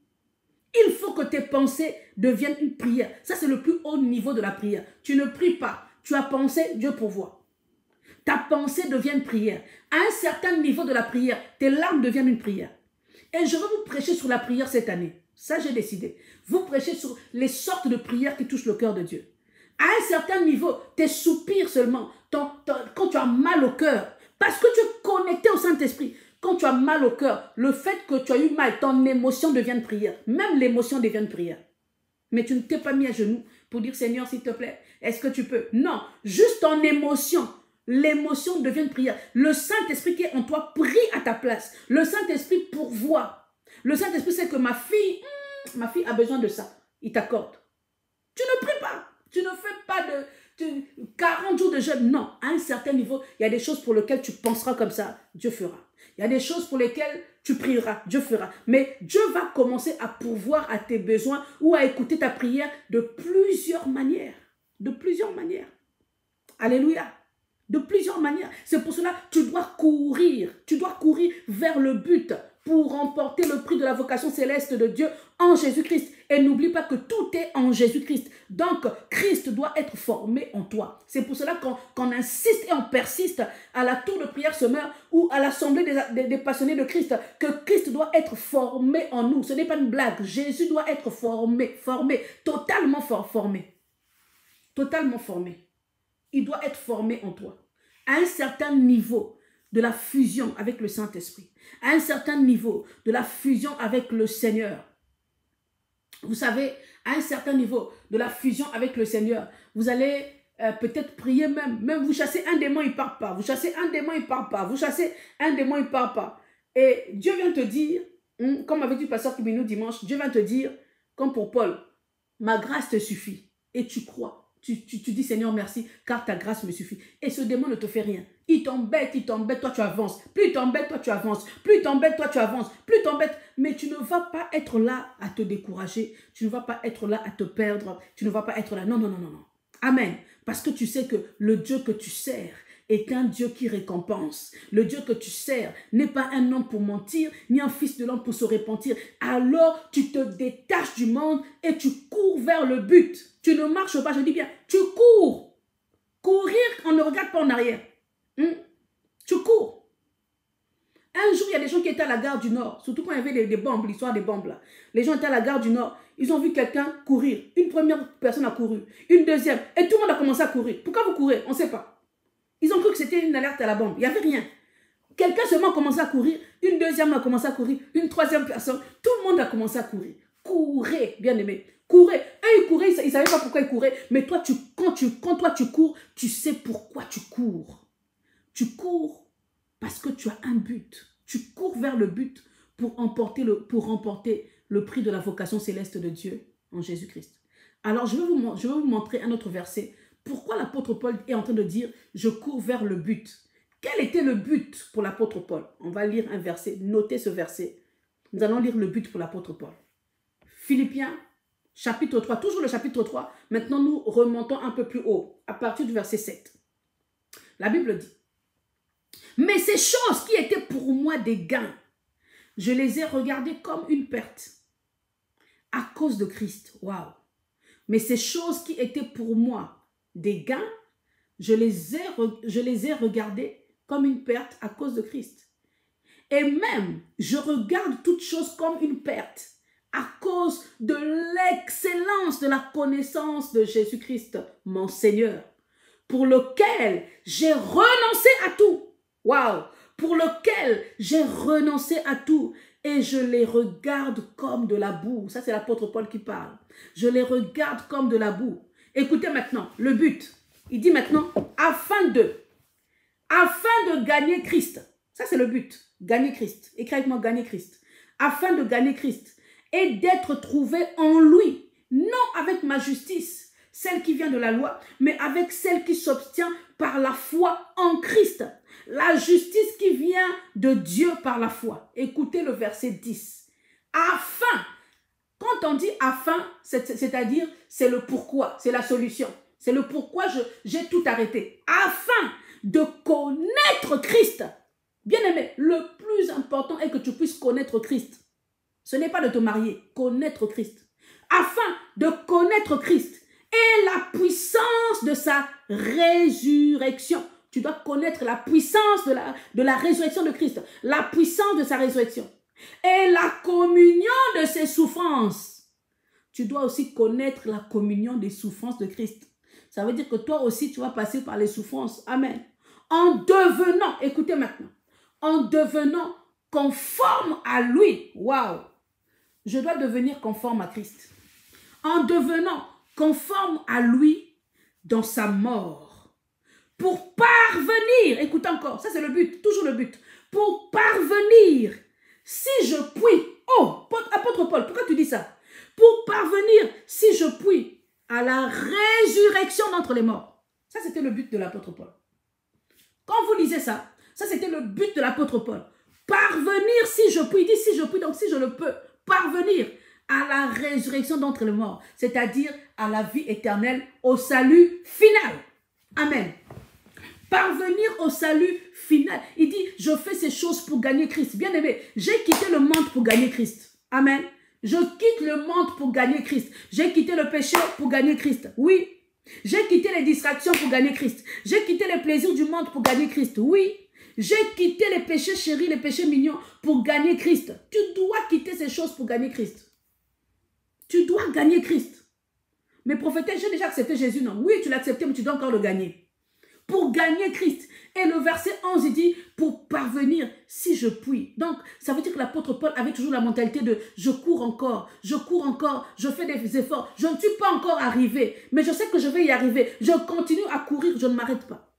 Il faut que tes pensées deviennent une prière. Ça, c'est le plus haut niveau de la prière. Tu ne pries pas. Tu as pensé, Dieu pourvoit. Ta pensée devient une prière. À un certain niveau de la prière, tes larmes deviennent une prière. Et je vais vous prêcher sur la prière cette année. Ça, j'ai décidé. Vous prêchez sur les sortes de prières qui touchent le cœur de Dieu. À un certain niveau, tes soupirs seulement, quand tu as mal au cœur, parce que tu es connecté au Saint-Esprit, quand tu as mal au cœur, le fait que tu as eu mal, ton émotion devient une prière. Même l'émotion devient une prière. Mais tu ne t'es pas mis à genoux pour dire, Seigneur, s'il te plaît, est-ce que tu peux? Non, juste ton émotion. L'émotion devient une prière. Le Saint-Esprit qui est en toi prie à ta place. Le Saint-Esprit pourvoit. Le Saint-Esprit sait que ma fille a besoin de ça. Il t'accorde. Tu ne pries pas. Tu ne fais pas de 40 jours de jeûne. Non, à un certain niveau, il y a des choses pour lesquelles tu penseras comme ça. Dieu fera. Il y a des choses pour lesquelles tu prieras. Dieu fera. Mais Dieu va commencer à pourvoir à tes besoins ou à écouter ta prière de plusieurs manières. De plusieurs manières. Alléluia. De plusieurs manières. C'est pour cela que tu dois courir. Tu dois courir vers le but pour remporter le prix de la vocation céleste de Dieu en Jésus-Christ. Et n'oublie pas que tout est en Jésus-Christ. Donc, Christ doit être formé en toi. C'est pour cela qu'on insiste et on persiste à la tour de prière semeur ou à l'assemblée des passionnés de Christ, que Christ doit être formé en nous. Ce n'est pas une blague. Jésus doit être formé, totalement formé. Totalement formé. Il doit être formé en toi. À un certain niveau de la fusion avec le Saint-Esprit. À un certain niveau de la fusion avec le Seigneur. Vous savez, à un certain niveau de la fusion avec le Seigneur, vous allez peut-être prier même vous chassez un démon, il ne part pas. Vous chassez un démon, il ne part pas. Vous chassez un démon, il ne part pas. Et Dieu vient te dire, comme avait dit le pasteur Kibinou dimanche, Dieu vient te dire, comme pour Paul, ma grâce te suffit. Et tu crois. Tu dis, Seigneur, merci, car ta grâce me suffit. Et ce démon ne te fait rien. Il t'embête, toi tu avances. Plus il t'embête, toi tu avances. Plus il t'embête, toi tu avances. Plus il t'embête. Mais tu ne vas pas être là à te décourager. Tu ne vas pas être là à te perdre. Tu ne vas pas être là. Non, non, non, non, non. Amen. Parce que tu sais que le Dieu que tu sers est un Dieu qui récompense. Le Dieu que tu sers n'est pas un homme pour mentir, ni un fils de l'homme pour se repentir. Alors, tu te détaches du monde et tu cours vers le but. Tu ne marches pas, je dis bien, tu cours. Courir, on ne regarde pas en arrière. Tu cours. Un jour, il y a des gens qui étaient à la gare du Nord, surtout quand il y avait des bombes, l'histoire des bombes là. Les gens étaient à la gare du Nord, ils ont vu quelqu'un courir. Une première personne a couru, une deuxième, et tout le monde a commencé à courir. Pourquoi vous courez? On ne sait pas. Ils ont cru que c'était une alerte à la bombe. Il n'y avait rien. Quelqu'un seulement a commencé à courir, une deuxième a commencé à courir, une troisième personne, tout le monde a commencé à courir. Courez, bien aimé. Courez. Eux, ils couraient, ils ne savaient pas pourquoi ils couraient. Mais toi, quand toi tu cours, tu sais pourquoi tu cours. Tu cours parce que tu as un but. Tu cours vers le but pour remporter le prix de la vocation céleste de Dieu en Jésus-Christ. Alors, je vais vous montrer un autre verset. Pourquoi l'apôtre Paul est en train de dire « Je cours vers le but ». Quel était le but pour l'apôtre Paul? On va lire un verset. Notez ce verset. Nous allons lire le but pour l'apôtre Paul. Philippiens, chapitre 3. Toujours le chapitre 3. Maintenant, nous remontons un peu plus haut, à partir du verset 7. La Bible dit « Mais ces choses qui étaient pour moi des gains, je les ai regardées comme une perte à cause de Christ. » Waouh! Mais ces choses qui étaient pour moi des gains, je les ai regardées comme une perte à cause de Christ. Et même, je regarde toutes choses comme une perte à cause de l'excellence de la connaissance de Jésus-Christ, mon Seigneur, pour lequel j'ai renoncé à tout. Waouh! Pour lequel j'ai renoncé à tout et je les regarde comme de la boue. Ça, c'est l'apôtre Paul qui parle. Je les regarde comme de la boue. Écoutez maintenant, le but. Il dit maintenant, afin de gagner Christ. Ça, c'est le but. Gagner Christ. Écris avec moi, gagner Christ. Afin de gagner Christ et d'être trouvé en lui, non avec ma justice, celle qui vient de la loi, mais avec celle qui s'obtient par la foi en Christ. La justice qui vient de Dieu par la foi. Écoutez le verset 10. Afin, quand on dit afin, c'est-à-dire c'est le pourquoi, c'est la solution. C'est le pourquoi j'ai tout arrêté. Afin de connaître Christ. Bien-aimé, le plus important est que tu puisses connaître Christ. Ce n'est pas de te marier, connaître Christ. Afin de connaître Christ et la puissance de sa résurrection. Tu dois connaître la puissance de la résurrection de Christ, la puissance de sa résurrection et la communion de ses souffrances. Tu dois aussi connaître la communion des souffrances de Christ. Ça veut dire que toi aussi, tu vas passer par les souffrances. Amen. En devenant, écoutez maintenant, en devenant conforme à lui. Waouh! Je dois devenir conforme à Christ. En devenant conforme à lui dans sa mort. Pour parvenir, écoute encore, ça c'est le but, toujours le but. Pour parvenir, si je puis, oh, apôtre Paul, pourquoi tu dis ça? Pour parvenir, si je puis, à la résurrection d'entre les morts. Ça c'était le but de l'apôtre Paul. Quand vous lisez ça, ça c'était le but de l'apôtre Paul. Parvenir si je puis, il dit si je puis, donc si je le peux, parvenir à la résurrection d'entre les morts, c'est-à-dire à la vie éternelle, au salut final. Amen. Parvenir au salut final. Il dit, je fais ces choses pour gagner Christ. Bien aimé, j'ai quitté le monde pour gagner Christ. Amen. Je quitte le monde pour gagner Christ. J'ai quitté le péché pour gagner Christ. Oui. J'ai quitté les distractions pour gagner Christ. J'ai quitté les plaisirs du monde pour gagner Christ. Oui. J'ai quitté les péchés chéris, les péchés mignons pour gagner Christ. Tu dois quitter ces choses pour gagner Christ. Tu dois gagner Christ. Mais prophétesse, j'ai déjà accepté Jésus, non? Oui, tu l'as accepté, mais tu dois encore le gagner. Pour gagner Christ. Et le verset 11, il dit, pour parvenir, si je puis. Donc, ça veut dire que l'apôtre Paul avait toujours la mentalité de, je cours encore, je fais des efforts, je ne suis pas encore arrivé, mais je sais que je vais y arriver. Je continue à courir, je ne m'arrête pas.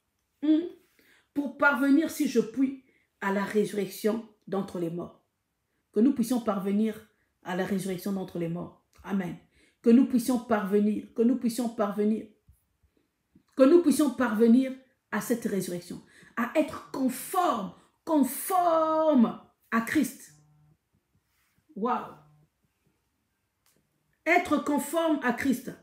Pour parvenir, si je puis, à la résurrection d'entre les morts. Que nous puissions parvenir à la résurrection d'entre les morts. Amen. Que nous puissions parvenir, à cette résurrection, à être conforme à Christ. Waouh! Être conforme à Christ.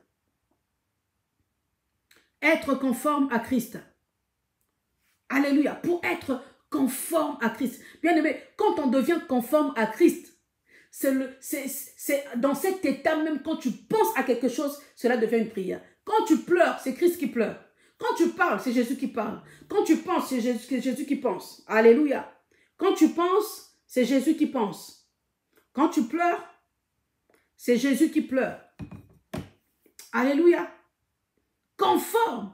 Être conforme à Christ. Alléluia. Pour être conforme à Christ. Bien aimé, quand on devient conforme à Christ, c'est dans cet état même, quand tu penses à quelque chose, cela devient une prière. Quand tu pleures, c'est Christ qui pleure. Quand tu parles, c'est Jésus qui parle. Quand tu penses, c'est Jésus qui pense. Alléluia. Quand tu penses, c'est Jésus qui pense. Quand tu pleures, c'est Jésus qui pleure. Alléluia. Conforme.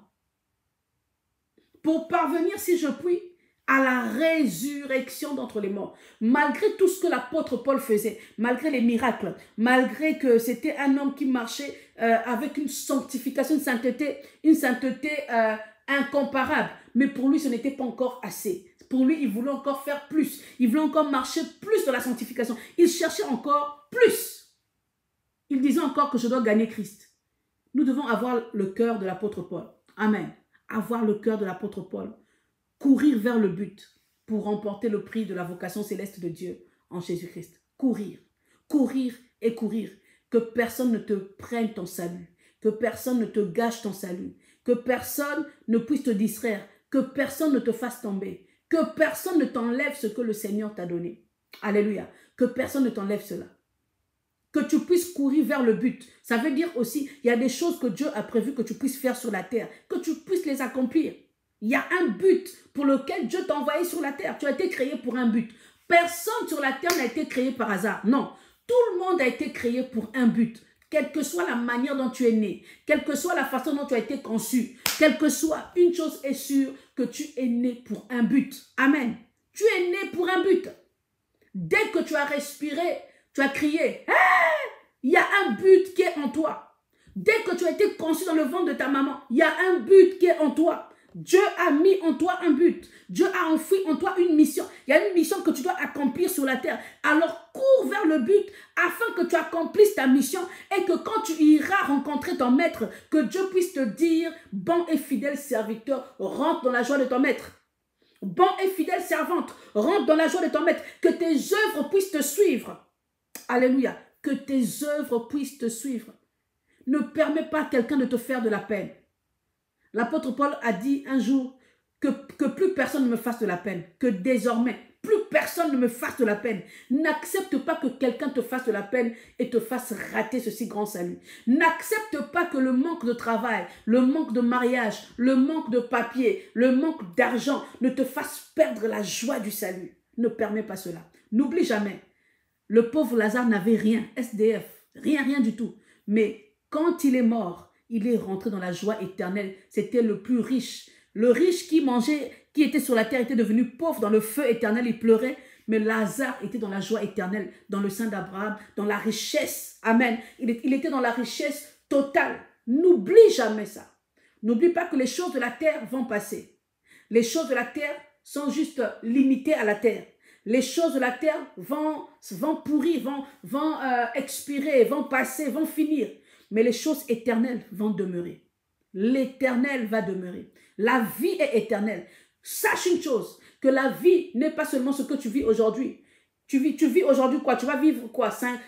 Pour parvenir, si je puis, à la résurrection d'entre les morts. Malgré tout ce que l'apôtre Paul faisait, malgré les miracles, malgré que c'était un homme qui marchait avec une sanctification, une sainteté incomparable. Mais pour lui, ce n'était pas encore assez. Pour lui, il voulait encore faire plus. Il voulait encore marcher plus dans la sanctification. Il cherchait encore plus. Il disait encore que je dois gagner Christ. Nous devons avoir le cœur de l'apôtre Paul. Amen. Avoir le cœur de l'apôtre Paul. Courir vers le but pour remporter le prix de la vocation céleste de Dieu en Jésus-Christ. Courir, courir et courir. Que personne ne te prenne ton salut. Que personne ne te gâche ton salut. Que personne ne puisse te distraire. Que personne ne te fasse tomber. Que personne ne t'enlève ce que le Seigneur t'a donné. Alléluia. Que personne ne t'enlève cela. Que tu puisses courir vers le but. Ça veut dire aussi, il y a des choses que Dieu a prévues que tu puisses faire sur la terre. Que tu puisses les accomplir. Il y a un but pour lequel Dieu t'a envoyé sur la terre. Tu as été créé pour un but. Personne sur la terre n'a été créé par hasard. Non. Tout le monde a été créé pour un but. Quelle que soit la manière dont tu es né, quelle que soit la façon dont tu as été conçu, quelle que soit, une chose est sûre, que tu es né pour un but. Amen. Tu es né pour un but. Dès que tu as respiré, tu as crié, hey! Il y a un but qui est en toi. Dès que tu as été conçu dans le ventre de ta maman, il y a un but qui est en toi. Dieu a mis en toi un but. Dieu a enfoui en toi une mission. Il y a une mission que tu dois accomplir sur la terre. Alors cours vers le but afin que tu accomplisses ta mission et que quand tu iras rencontrer ton maître, que Dieu puisse te dire, bon et fidèle serviteur, rentre dans la joie de ton maître. Bon et fidèle servante, rentre dans la joie de ton maître. Que tes œuvres puissent te suivre. Alléluia. Que tes œuvres puissent te suivre. Ne permets pas à quelqu'un de te faire de la peine. L'apôtre Paul a dit un jour que plus personne ne me fasse de la peine, que désormais, plus personne ne me fasse de la peine. N'accepte pas que quelqu'un te fasse de la peine et te fasse rater ce si grand salut. N'accepte pas que le manque de travail, le manque de mariage, le manque de papier, le manque d'argent ne te fasse perdre la joie du salut. Ne permets pas cela. N'oublie jamais, le pauvre Lazare n'avait rien, SDF, rien du tout. Mais quand il est mort, il est rentré dans la joie éternelle. C'était le plus riche. Le riche qui mangeait, qui était sur la terre, était devenu pauvre dans le feu éternel. Il pleurait. Mais Lazare était dans la joie éternelle, dans le sein d'Abraham, dans la richesse. Amen. Il était dans la richesse totale. N'oublie jamais ça. N'oublie pas que les choses de la terre vont passer. Les choses de la terre sont juste limitées à la terre. Les choses de la terre vont pourrir, vont expirer, vont passer, vont finir. Mais les choses éternelles vont demeurer. L'éternel va demeurer. La vie est éternelle. Sache une chose, que la vie n'est pas seulement ce que tu vis aujourd'hui. Tu vis aujourd'hui quoi? Tu vas vivre quoi?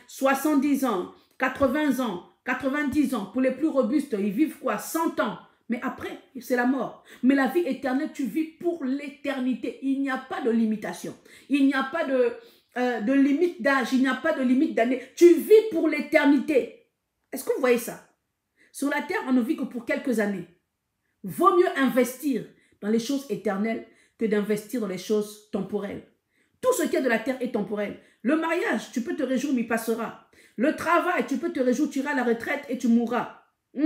70 ans, 80 ans, 90 ans. Pour les plus robustes, ils vivent quoi? 100 ans. Mais après, c'est la mort. Mais la vie éternelle, tu vis pour l'éternité. Il n'y a pas de limitation. Il n'y a pas de limite d'âge. Il n'y a pas de limite d'année. Tu vis pour l'éternité. Est-ce que vous voyez ça? Sur la terre, on ne vit que pour quelques années. Vaut mieux investir dans les choses éternelles que d'investir dans les choses temporelles. Tout ce qui est de la terre est temporel. Le mariage, tu peux te réjouir, mais il passera. Le travail, tu peux te réjouir, tu iras à la retraite et tu mourras.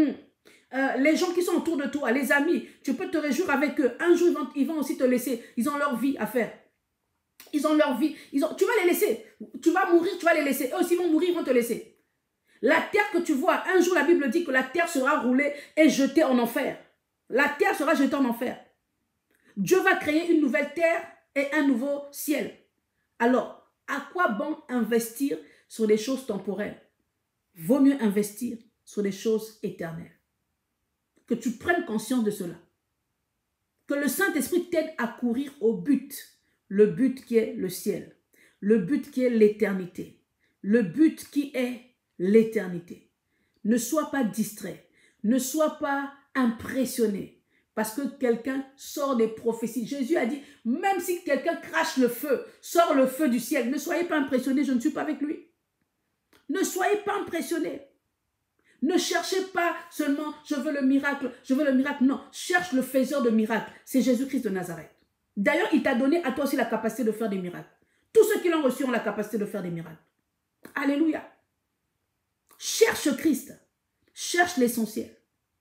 Les gens qui sont autour de toi, les amis, tu peux te réjouir avec eux. Un jour, ils vont aussi te laisser. Ils ont leur vie à faire. Ils ont leur vie. Tu vas les laisser. Tu vas mourir, tu vas les laisser. Eux aussi vont mourir, ils vont te laisser. La terre que tu vois, un jour la Bible dit que la terre sera roulée et jetée en enfer. La terre sera jetée en enfer. Dieu va créer une nouvelle terre et un nouveau ciel. Alors, à quoi bon investir sur les choses temporelles? Vaut mieux investir sur les choses éternelles. Que tu prennes conscience de cela. Que le Saint-Esprit t'aide à courir au but. Le but qui est le ciel. Le but qui est l'éternité. Le but qui est l'éternité. Ne sois pas distrait. Ne sois pas impressionné. Parce que quelqu'un sort des prophéties. Jésus a dit, même si quelqu'un crache le feu, sort le feu du ciel, ne soyez pas impressionnés, je ne suis pas avec lui. Ne soyez pas impressionnés. Ne cherchez pas seulement, je veux le miracle, je veux le miracle. Non, cherche le faiseur de miracles. C'est Jésus-Christ de Nazareth. D'ailleurs, il t'a donné à toi aussi la capacité de faire des miracles. Tous ceux qui l'ont reçu ont la capacité de faire des miracles. Alléluia. Cherche Christ. Cherche l'essentiel.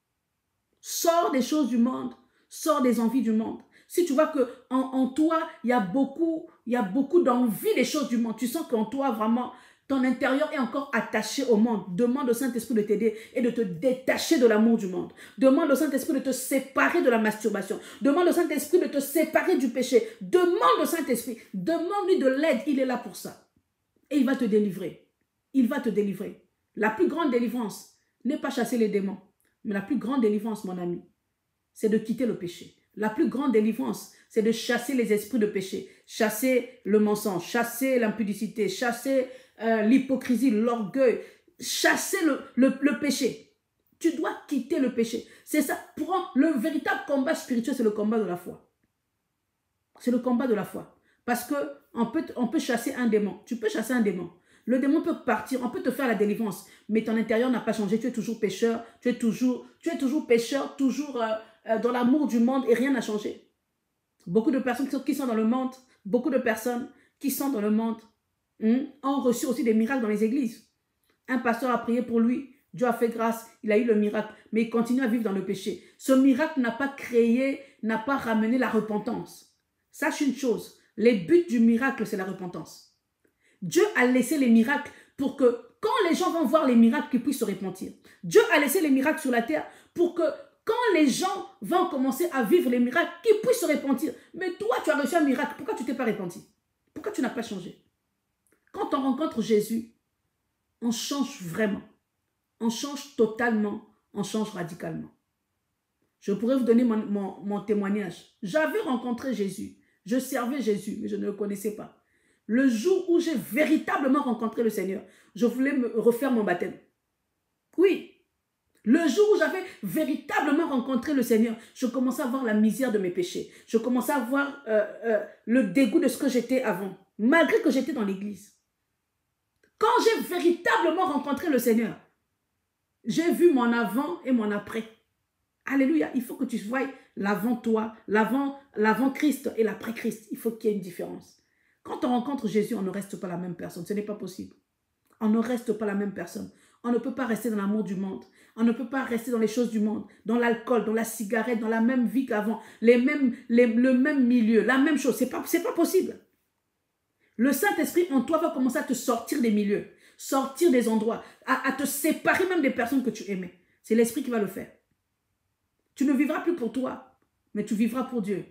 Sors des choses du monde. Sors des envies du monde. Si tu vois qu'en toi, il y a beaucoup d'envie des choses du monde, tu sens qu'en toi, vraiment, ton intérieur est encore attaché au monde. Demande au Saint-Esprit de t'aider et de te détacher de l'amour du monde. Demande au Saint-Esprit de te séparer de la masturbation. Demande au Saint-Esprit de te séparer du péché. Demande au Saint-Esprit. Demande-lui de l'aide. Il est là pour ça. Et il va te délivrer. Il va te délivrer. La plus grande délivrance n'est pas chasser les démons. Mais la plus grande délivrance, mon ami, c'est de quitter le péché. La plus grande délivrance, c'est de chasser les esprits de péché. Chasser le mensonge, chasser l'impudicité, chasser l'hypocrisie, l'orgueil, chasser le péché. Tu dois quitter le péché. C'est ça. Le véritable combat spirituel, c'est le combat de la foi. C'est le combat de la foi. Parce qu'on peut chasser un démon. Tu peux chasser un démon. Le démon peut partir, on peut te faire la délivrance, mais ton intérieur n'a pas changé. Tu es toujours pécheur, tu es toujours pécheur, toujours dans l'amour du monde et rien n'a changé. Beaucoup de personnes qui sont dans le monde, beaucoup de personnes qui sont dans le monde ont reçu aussi des miracles dans les églises. Un pasteur a prié pour lui, Dieu a fait grâce, il a eu le miracle, mais il continue à vivre dans le péché. Ce miracle n'a pas créé, n'a pas ramené la repentance. Sache une chose, les buts du miracle, c'est la repentance. Dieu a laissé les miracles pour que quand les gens vont voir les miracles, qu'ils puissent se repentir. Dieu a laissé les miracles sur la terre pour que quand les gens vont commencer à vivre les miracles, qu'ils puissent se repentir. Mais toi, tu as reçu un miracle, pourquoi tu ne t'es pas repenti? Pourquoi tu n'as pas changé? Quand on rencontre Jésus, on change vraiment. On change totalement, on change radicalement. Je pourrais vous donner mon témoignage. J'avais rencontré Jésus, je servais Jésus, mais je ne le connaissais pas. Le jour où j'ai véritablement rencontré le Seigneur, je voulais me refaire mon baptême. Oui, le jour où j'avais véritablement rencontré le Seigneur, je commençais à voir la misère de mes péchés. Je commençais à voir le dégoût de ce que j'étais avant, malgré que j'étais dans l'église. Quand j'ai véritablement rencontré le Seigneur, j'ai vu mon avant et mon après. Alléluia, il faut que tu voies l'avant toi, l'avant Christ et l'après Christ. Il faut qu'il y ait une différence. Quand on rencontre Jésus, on ne reste pas la même personne. Ce n'est pas possible. On ne reste pas la même personne. On ne peut pas rester dans l'amour du monde. On ne peut pas rester dans les choses du monde, dans l'alcool, dans la cigarette, dans la même vie qu'avant, le même milieu, la même chose. C'est pas possible. Le Saint-Esprit en toi va commencer à te sortir des milieux, sortir des endroits, à te séparer même des personnes que tu aimais. C'est l'Esprit qui va le faire. Tu ne vivras plus pour toi, mais tu vivras pour Dieu.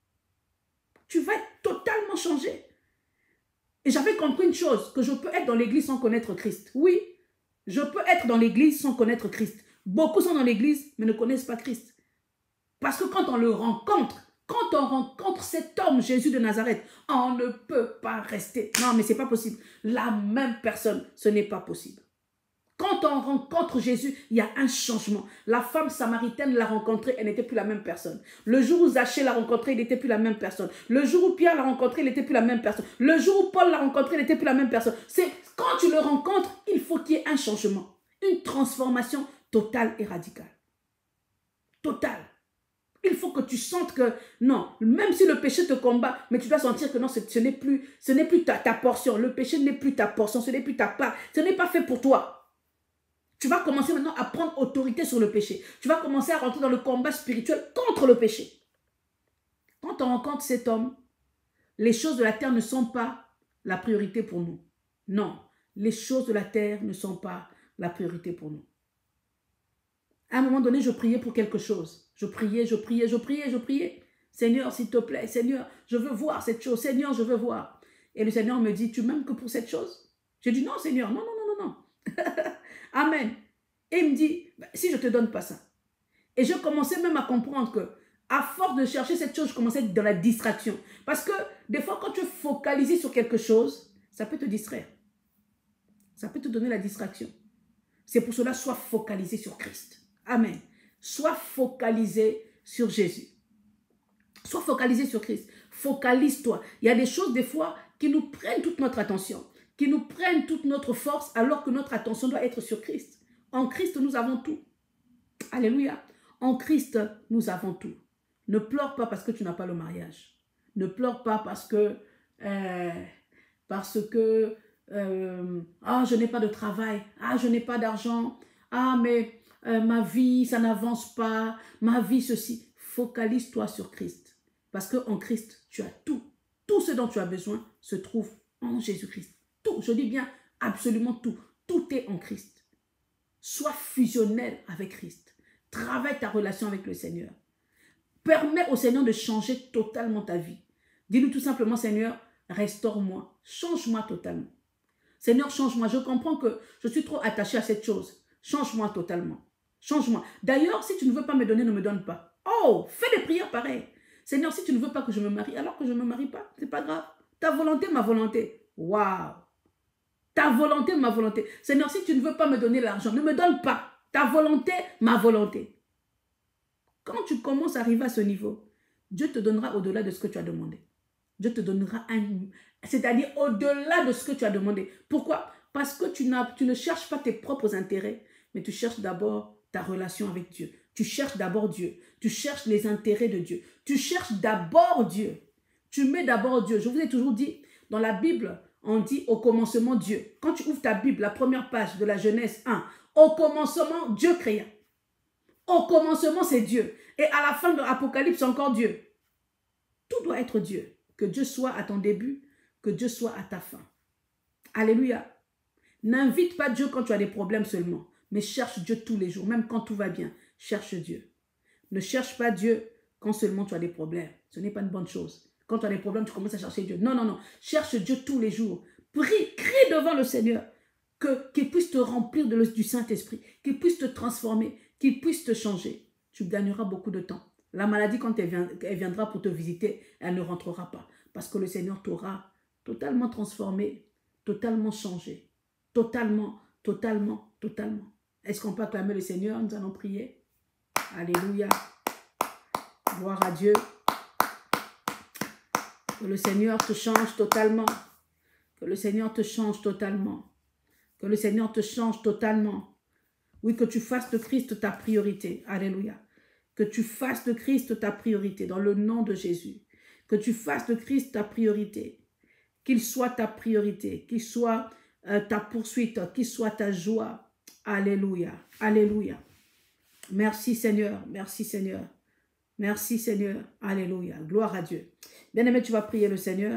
Tu vas être totalement changé. Et j'avais compris une chose, que je peux être dans l'église sans connaître Christ. Oui, je peux être dans l'église sans connaître Christ. Beaucoup sont dans l'église, mais ne connaissent pas Christ. Parce que quand on le rencontre, quand on rencontre cet homme, Jésus de Nazareth, on ne peut pas rester. Non, mais ce n'est pas possible. La même personne, ce n'est pas possible. Quand on rencontre Jésus, il y a un changement. La femme samaritaine l'a rencontré, elle n'était plus la même personne. Le jour où Zachée l'a rencontré, il n'était plus la même personne. Le jour où Pierre l'a rencontré, il n'était plus la même personne. Le jour où Paul l'a rencontré, il n'était plus la même personne. C'est quand tu le rencontres, il faut qu'il y ait un changement. Une transformation totale et radicale. Totale. Il faut que tu sentes que, non, même si le péché te combat, mais tu dois sentir que non, ce n'est plus ta portion. Le péché n'est plus ta portion, ce n'est plus ta part. Ce n'est pas fait pour toi. Tu vas commencer maintenant à prendre autorité sur le péché. Tu vas commencer à rentrer dans le combat spirituel contre le péché. Quand on rencontre cet homme, les choses de la terre ne sont pas la priorité pour nous. Non, les choses de la terre ne sont pas la priorité pour nous. À un moment donné, je priais pour quelque chose. Je priais. Seigneur, s'il te plaît, Seigneur, je veux voir cette chose. Seigneur, je veux voir. Et le Seigneur me dit, tu m'aimes que pour cette chose? J'ai dit, non, Seigneur, non. Amen. Et il me dit, si je ne te donne pas ça. Et je commençais même à comprendre que, à force de chercher cette chose, je commençais à être dans la distraction. Parce que, des fois, quand tu es focalisé sur quelque chose, ça peut te distraire. Ça peut te donner la distraction. C'est pour cela, sois focalisé sur Christ. Amen. Sois focalisé sur Jésus. Sois focalisé sur Christ. Focalise-toi. Il y a des choses, des fois, qui nous prennent toute notre attention, qui nous prennent toute notre force, alors que notre attention doit être sur Christ. En Christ, nous avons tout. Alléluia. En Christ, nous avons tout. Ne pleure pas parce que tu n'as pas le mariage. Ne pleure pas parce que je n'ai pas de travail. Ah, je n'ai pas d'argent. Ah, mais ma vie, ça n'avance pas. Ma vie, ceci. Focalise-toi sur Christ. Parce qu'en Christ, tu as tout. Tout ce dont tu as besoin se trouve en Jésus-Christ. Tout, je dis bien absolument tout. Tout est en Christ. Sois fusionnel avec Christ. Travaille ta relation avec le Seigneur. Permets au Seigneur de changer totalement ta vie. Dis-lui tout simplement, Seigneur, restaure-moi. Change-moi totalement. Seigneur, change-moi. Je comprends que je suis trop attaché à cette chose. Change-moi totalement. Change-moi. D'ailleurs, si tu ne veux pas me donner, ne me donne pas. Oh, fais des prières pareilles. Seigneur, si tu ne veux pas que je me marie, alors que je ne me marie pas, c'est pas grave. Ta volonté, ma volonté. Waouh. Ta volonté, ma volonté. Seigneur, si tu ne veux pas me donner l'argent, ne me donne pas. Ta volonté, ma volonté. Quand tu commences à arriver à ce niveau, Dieu te donnera au-delà de ce que tu as demandé. Dieu te donnera c'est-à-dire au-delà de ce que tu as demandé. Pourquoi? Parce que tu ne cherches pas tes propres intérêts, mais tu cherches d'abord ta relation avec Dieu. Tu cherches d'abord Dieu. Tu cherches les intérêts de Dieu. Tu cherches d'abord Dieu. Tu mets d'abord Dieu. Je vous ai toujours dit, dans la Bible, on dit au commencement Dieu. Quand tu ouvres ta Bible, la première page de la Genèse 1, au commencement Dieu créa. Au commencement c'est Dieu. Et à la fin de l'Apocalypse c'est encore Dieu. Tout doit être Dieu. Que Dieu soit à ton début, que Dieu soit à ta fin. Alléluia. N'invite pas Dieu quand tu as des problèmes seulement, mais cherche Dieu tous les jours, même quand tout va bien. Cherche Dieu. Ne cherche pas Dieu quand seulement tu as des problèmes. Ce n'est pas une bonne chose. Quand tu as des problèmes, tu commences à chercher Dieu. Non, non, non. Cherche Dieu tous les jours. Prie, crie devant le Seigneur qu'il puisse te remplir du Saint-Esprit, qu'il puisse te transformer, qu'il puisse te changer. Tu gagneras beaucoup de temps. La maladie, quand elle viendra pour te visiter, elle ne rentrera pas. Parce que le Seigneur t'aura totalement transformé, totalement changé. Totalement, totalement, totalement. Est-ce qu'on peut acclamer le Seigneur? Nous allons prier. Alléluia. Gloire à Dieu. Que le Seigneur te change totalement. Que le Seigneur te change totalement. Que le Seigneur te change totalement. Oui, que tu fasses de Christ ta priorité. Alléluia. Que tu fasses de Christ ta priorité dans le nom de Jésus. Que tu fasses de Christ ta priorité. Qu'il soit ta priorité. Qu'il soit ta poursuite. Qu'il soit ta joie. Alléluia. Alléluia. Merci Seigneur. Merci Seigneur. Merci Seigneur. Alléluia. Gloire à Dieu. Bien-aimé, tu vas prier le Seigneur.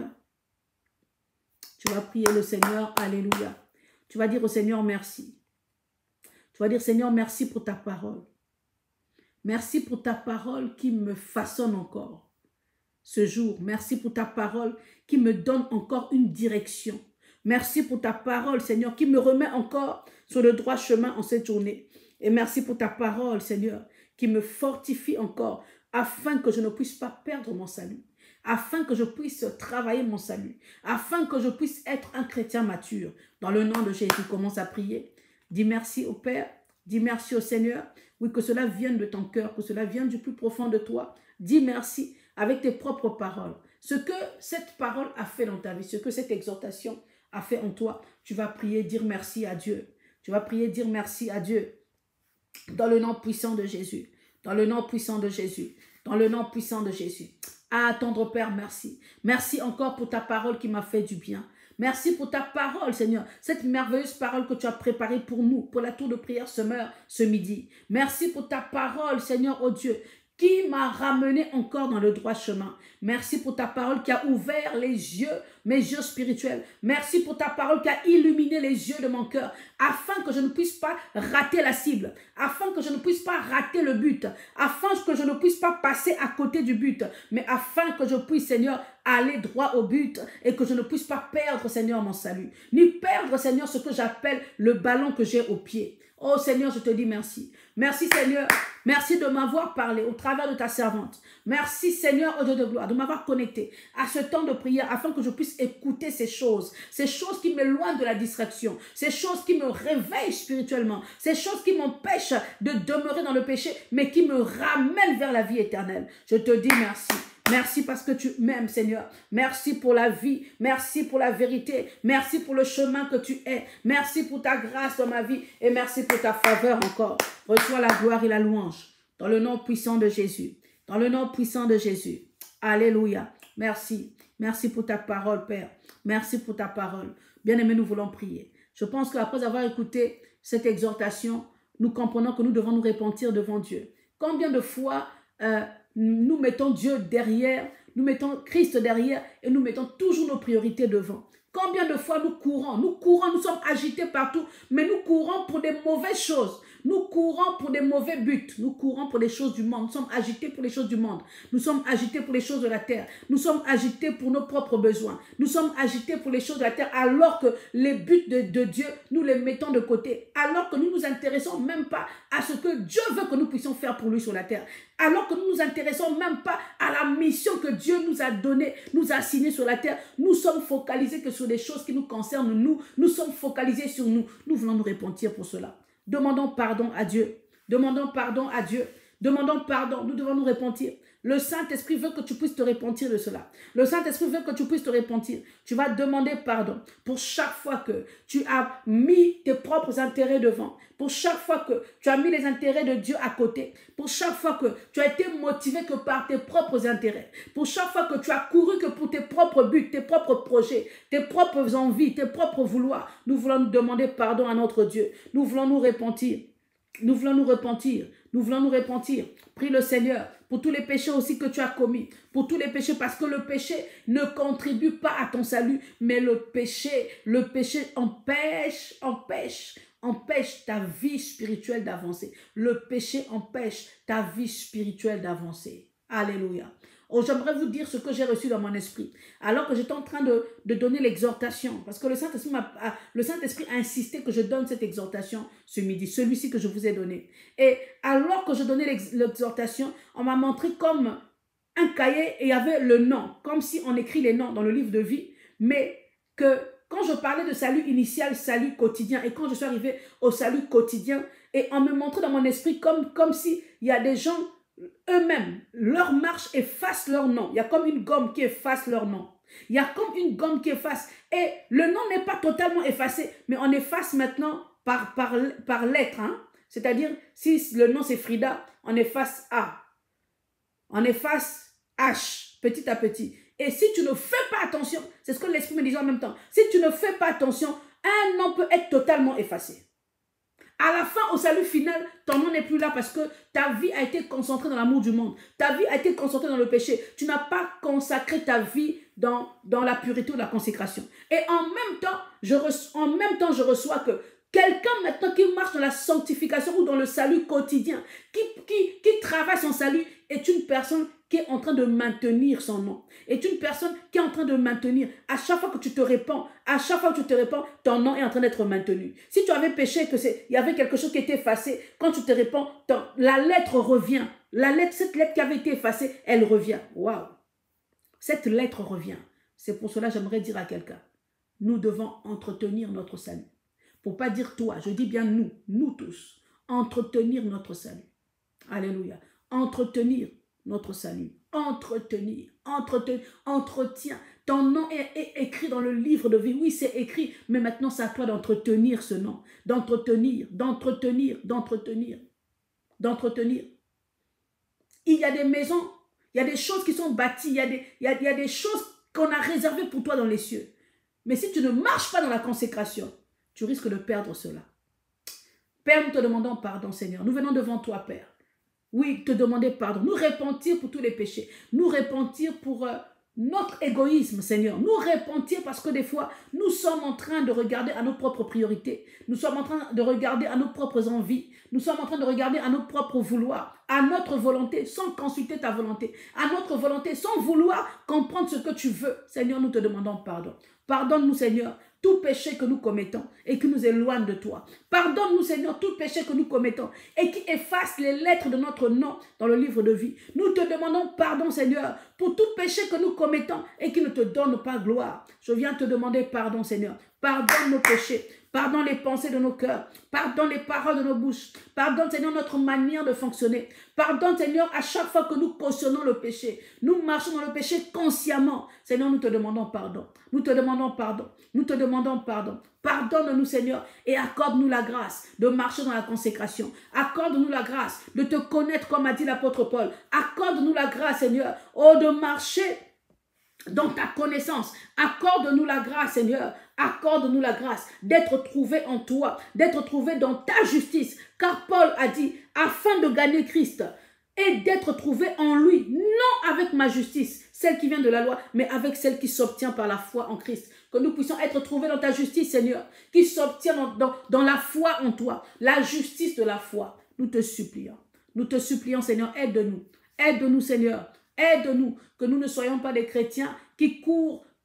Tu vas prier le Seigneur. Alléluia. Tu vas dire au Seigneur merci. Tu vas dire Seigneur merci pour ta parole. Merci pour ta parole qui me façonne encore ce jour. Merci pour ta parole qui me donne encore une direction. Merci pour ta parole, Seigneur, qui me remet encore sur le droit chemin en cette journée. Et merci pour ta parole, Seigneur, qui me fortifie encore afin que je ne puisse pas perdre mon salut, afin que je puisse travailler mon salut, afin que je puisse être un chrétien mature. Dans le nom de Jésus, commence à prier. Dis merci au Père, dis merci au Seigneur. Oui, que cela vienne de ton cœur, que cela vienne du plus profond de toi. Dis merci avec tes propres paroles. Ce que cette parole a fait dans ta vie, ce que cette exhortation a fait en toi, tu vas prier, dire merci à Dieu. Tu vas prier, dire merci à Dieu. Dans le nom puissant de Jésus. Dans le nom puissant de Jésus. Dans le nom puissant de Jésus. Ah, tendre Père, merci. Merci encore pour ta parole qui m'a fait du bien. Merci pour ta parole, Seigneur. Cette merveilleuse parole que tu as préparée pour nous, pour la tour de prière ce midi. Merci pour ta parole, Seigneur, oh Dieu, qui m'a ramené encore dans le droit chemin. Merci pour ta parole qui a ouvert les yeux, mes yeux spirituels. Merci pour ta parole qui a illuminé les yeux de mon cœur, afin que je ne puisse pas rater la cible, afin que je ne puisse pas rater le but, afin que je ne puisse pas passer à côté du but, mais afin que je puisse, Seigneur, aller droit au but et que je ne puisse pas perdre, Seigneur, mon salut, ni perdre, Seigneur, ce que j'appelle le ballon que j'ai au pied. Oh Seigneur, je te dis merci. Merci Seigneur. Merci de m'avoir parlé au travers de ta servante. Merci Seigneur, au Dieu de gloire, de m'avoir connecté à ce temps de prière afin que je puisse écouter ces choses qui m'éloignent de la distraction, ces choses qui me réveillent spirituellement, ces choses qui m'empêchent de demeurer dans le péché, mais qui me ramènent vers la vie éternelle. Je te dis merci. Merci parce que tu m'aimes, Seigneur. Merci pour la vie. Merci pour la vérité. Merci pour le chemin que tu es. Merci pour ta grâce dans ma vie. Et merci pour ta faveur encore. Reçois la gloire et la louange. Dans le nom puissant de Jésus. Dans le nom puissant de Jésus. Alléluia. Merci. Merci pour ta parole, Père. Merci pour ta parole. Bien-aimés, nous voulons prier. Je pense qu'après avoir écouté cette exhortation, nous comprenons que nous devons nous repentir devant Dieu. Combien de fois nous mettons Dieu derrière, nous mettons Christ derrière et nous mettons toujours nos priorités devant. Combien de fois nous courons, nous sommes agités partout, mais nous courons pour des mauvaises choses. Nous courons pour des mauvais buts. Nous courons pour les choses du monde. Nous sommes agités pour les choses du monde. Nous sommes agités pour les choses de la terre. Nous sommes agités pour nos propres besoins. Nous sommes agités pour les choses de la terre alors que les buts de Dieu, nous les mettons de côté. Alors que nous ne nous intéressons même pas à ce que Dieu veut que nous puissions faire pour lui sur la terre. Alors que nous ne nous intéressons même pas à la mission que Dieu nous a donnée, nous a assignée sur la terre. Nous sommes focalisés que sur des choses qui nous concernent, nous. Nous sommes focalisés sur nous. Nous voulons nous repentir pour cela. Demandons pardon à Dieu. Demandons pardon à Dieu. Demandons pardon. Nous devons nous repentir. Le Saint-Esprit veut que tu puisses te repentir de cela. Le Saint-Esprit veut que tu puisses te repentir. Tu vas demander pardon pour chaque fois que tu as mis tes propres intérêts devant. Pour chaque fois que tu as mis les intérêts de Dieu à côté. Pour chaque fois que tu as été motivé que par tes propres intérêts. Pour chaque fois que tu as couru que pour tes propres buts, tes propres projets, tes propres envies, tes propres vouloirs. Nous voulons nous demander pardon à notre Dieu. Nous voulons nous repentir. Nous voulons nous repentir. Nous voulons nous repentir. Prie le Seigneur pour tous les péchés aussi que tu as commis. Pour tous les péchés, parce que le péché ne contribue pas à ton salut. Mais le péché empêche ta vie spirituelle d'avancer. Le péché empêche ta vie spirituelle d'avancer. Alléluia. Oh, j'aimerais vous dire ce que j'ai reçu dans mon esprit. Alors que j'étais en train de donner l'exhortation. Parce que le Saint-Esprit a insisté que je donne cette exhortation ce midi. Celui-ci que je vous ai donné. Et alors que je donnais l'exhortation, on m'a montré comme un cahier et il y avait le nom. Comme si on écrit les noms dans le livre de vie. Mais que quand je parlais de salut initial, salut quotidien. Et quand je suis arrivée au salut quotidien. Et on me montrait dans mon esprit comme s'il y a des gens... eux-mêmes, leur marche efface leur nom. Il y a comme une gomme qui efface leur nom. Il y a comme une gomme qui efface. Et le nom n'est pas totalement effacé, mais on efface maintenant par lettre. Hein? C'est-à-dire, si le nom c'est Frida, on efface A. On efface H, petit à petit. Et si tu ne fais pas attention, c'est ce que l'Esprit me disait en même temps, si tu ne fais pas attention, un nom peut être totalement effacé. À la fin, au salut final, ton nom n'est plus là parce que ta vie a été concentrée dans l'amour du monde. Ta vie a été concentrée dans le péché. Tu n'as pas consacré ta vie dans la pureté ou la consécration. Et en même temps, je reçois que quelqu'un maintenant qui marche dans la sanctification ou dans le salut quotidien, qui travaille son salut, est une personne qui est en train de maintenir son nom. Est une personne qui est en train de maintenir. À chaque fois que tu te répands, ton nom est en train d'être maintenu. Si tu avais péché, il y avait quelque chose qui était effacé, quand tu te répands, la lettre revient. Cette lettre qui avait été effacée, elle revient. Waouh! Cette lettre revient. C'est pour cela que j'aimerais dire à quelqu'un, nous devons entretenir notre salut. Pour pas dire toi, je dis bien nous tous, entretenir notre salut. Alléluia. Entretenir notre salut. Entretiens. Ton nom est écrit dans le livre de vie. Oui, c'est écrit, mais maintenant c'est à toi d'entretenir ce nom. D'entretenir. Il y a des maisons, il y a des choses qui sont bâties, il y a des choses qu'on a réservées pour toi dans les cieux. Mais si tu ne marches pas dans la consécration, tu risques de perdre cela. Père, nous te demandons pardon, Seigneur. Nous venons devant toi, Père. Oui, te demander pardon. Nous repentir pour tous les péchés. Nous repentir pour notre égoïsme, Seigneur. Nous repentir parce que des fois, nous sommes en train de regarder à nos propres priorités. Nous sommes en train de regarder à nos propres envies. Nous sommes en train de regarder à nos propres vouloirs, à notre volonté, sans consulter ta volonté. À notre volonté, sans vouloir comprendre ce que tu veux. Seigneur, nous te demandons pardon. Pardonne-nous, Seigneur, tout péché que nous commettons et qui nous éloigne de toi. Pardonne-nous, Seigneur, tout péché que nous commettons et qui efface les lettres de notre nom dans le livre de vie. Nous te demandons pardon, Seigneur, pour tout péché que nous commettons et qui ne te donne pas gloire. Je viens te demander pardon, Seigneur. Pardonne nos péchés. Pardonne les pensées de nos cœurs. Pardonne les paroles de nos bouches. Pardonne, Seigneur, notre manière de fonctionner. Pardonne, Seigneur, à chaque fois que nous cautionnons le péché. Nous marchons dans le péché consciemment. Seigneur, nous te demandons pardon. Nous te demandons pardon. Nous te demandons pardon. Pardonne-nous, Seigneur, et accorde-nous la grâce de marcher dans la consécration. Accorde-nous la grâce de te connaître, comme a dit l'apôtre Paul. Accorde-nous la grâce, Seigneur, de marcher dans ta connaissance. Accorde-nous la grâce, Seigneur. Accorde-nous la grâce d'être trouvé en toi, d'être trouvé dans ta justice. Car Paul a dit, afin de gagner Christ et d'être trouvé en lui, non avec ma justice, celle qui vient de la loi, mais avec celle qui s'obtient par la foi en Christ. Que nous puissions être trouvés dans ta justice, Seigneur, qui s'obtient dans la foi en toi, la justice de la foi. Nous te supplions, Seigneur, aide-nous. Aide-nous, Seigneur. Aide-nous, que nous ne soyons pas des chrétiens qui courent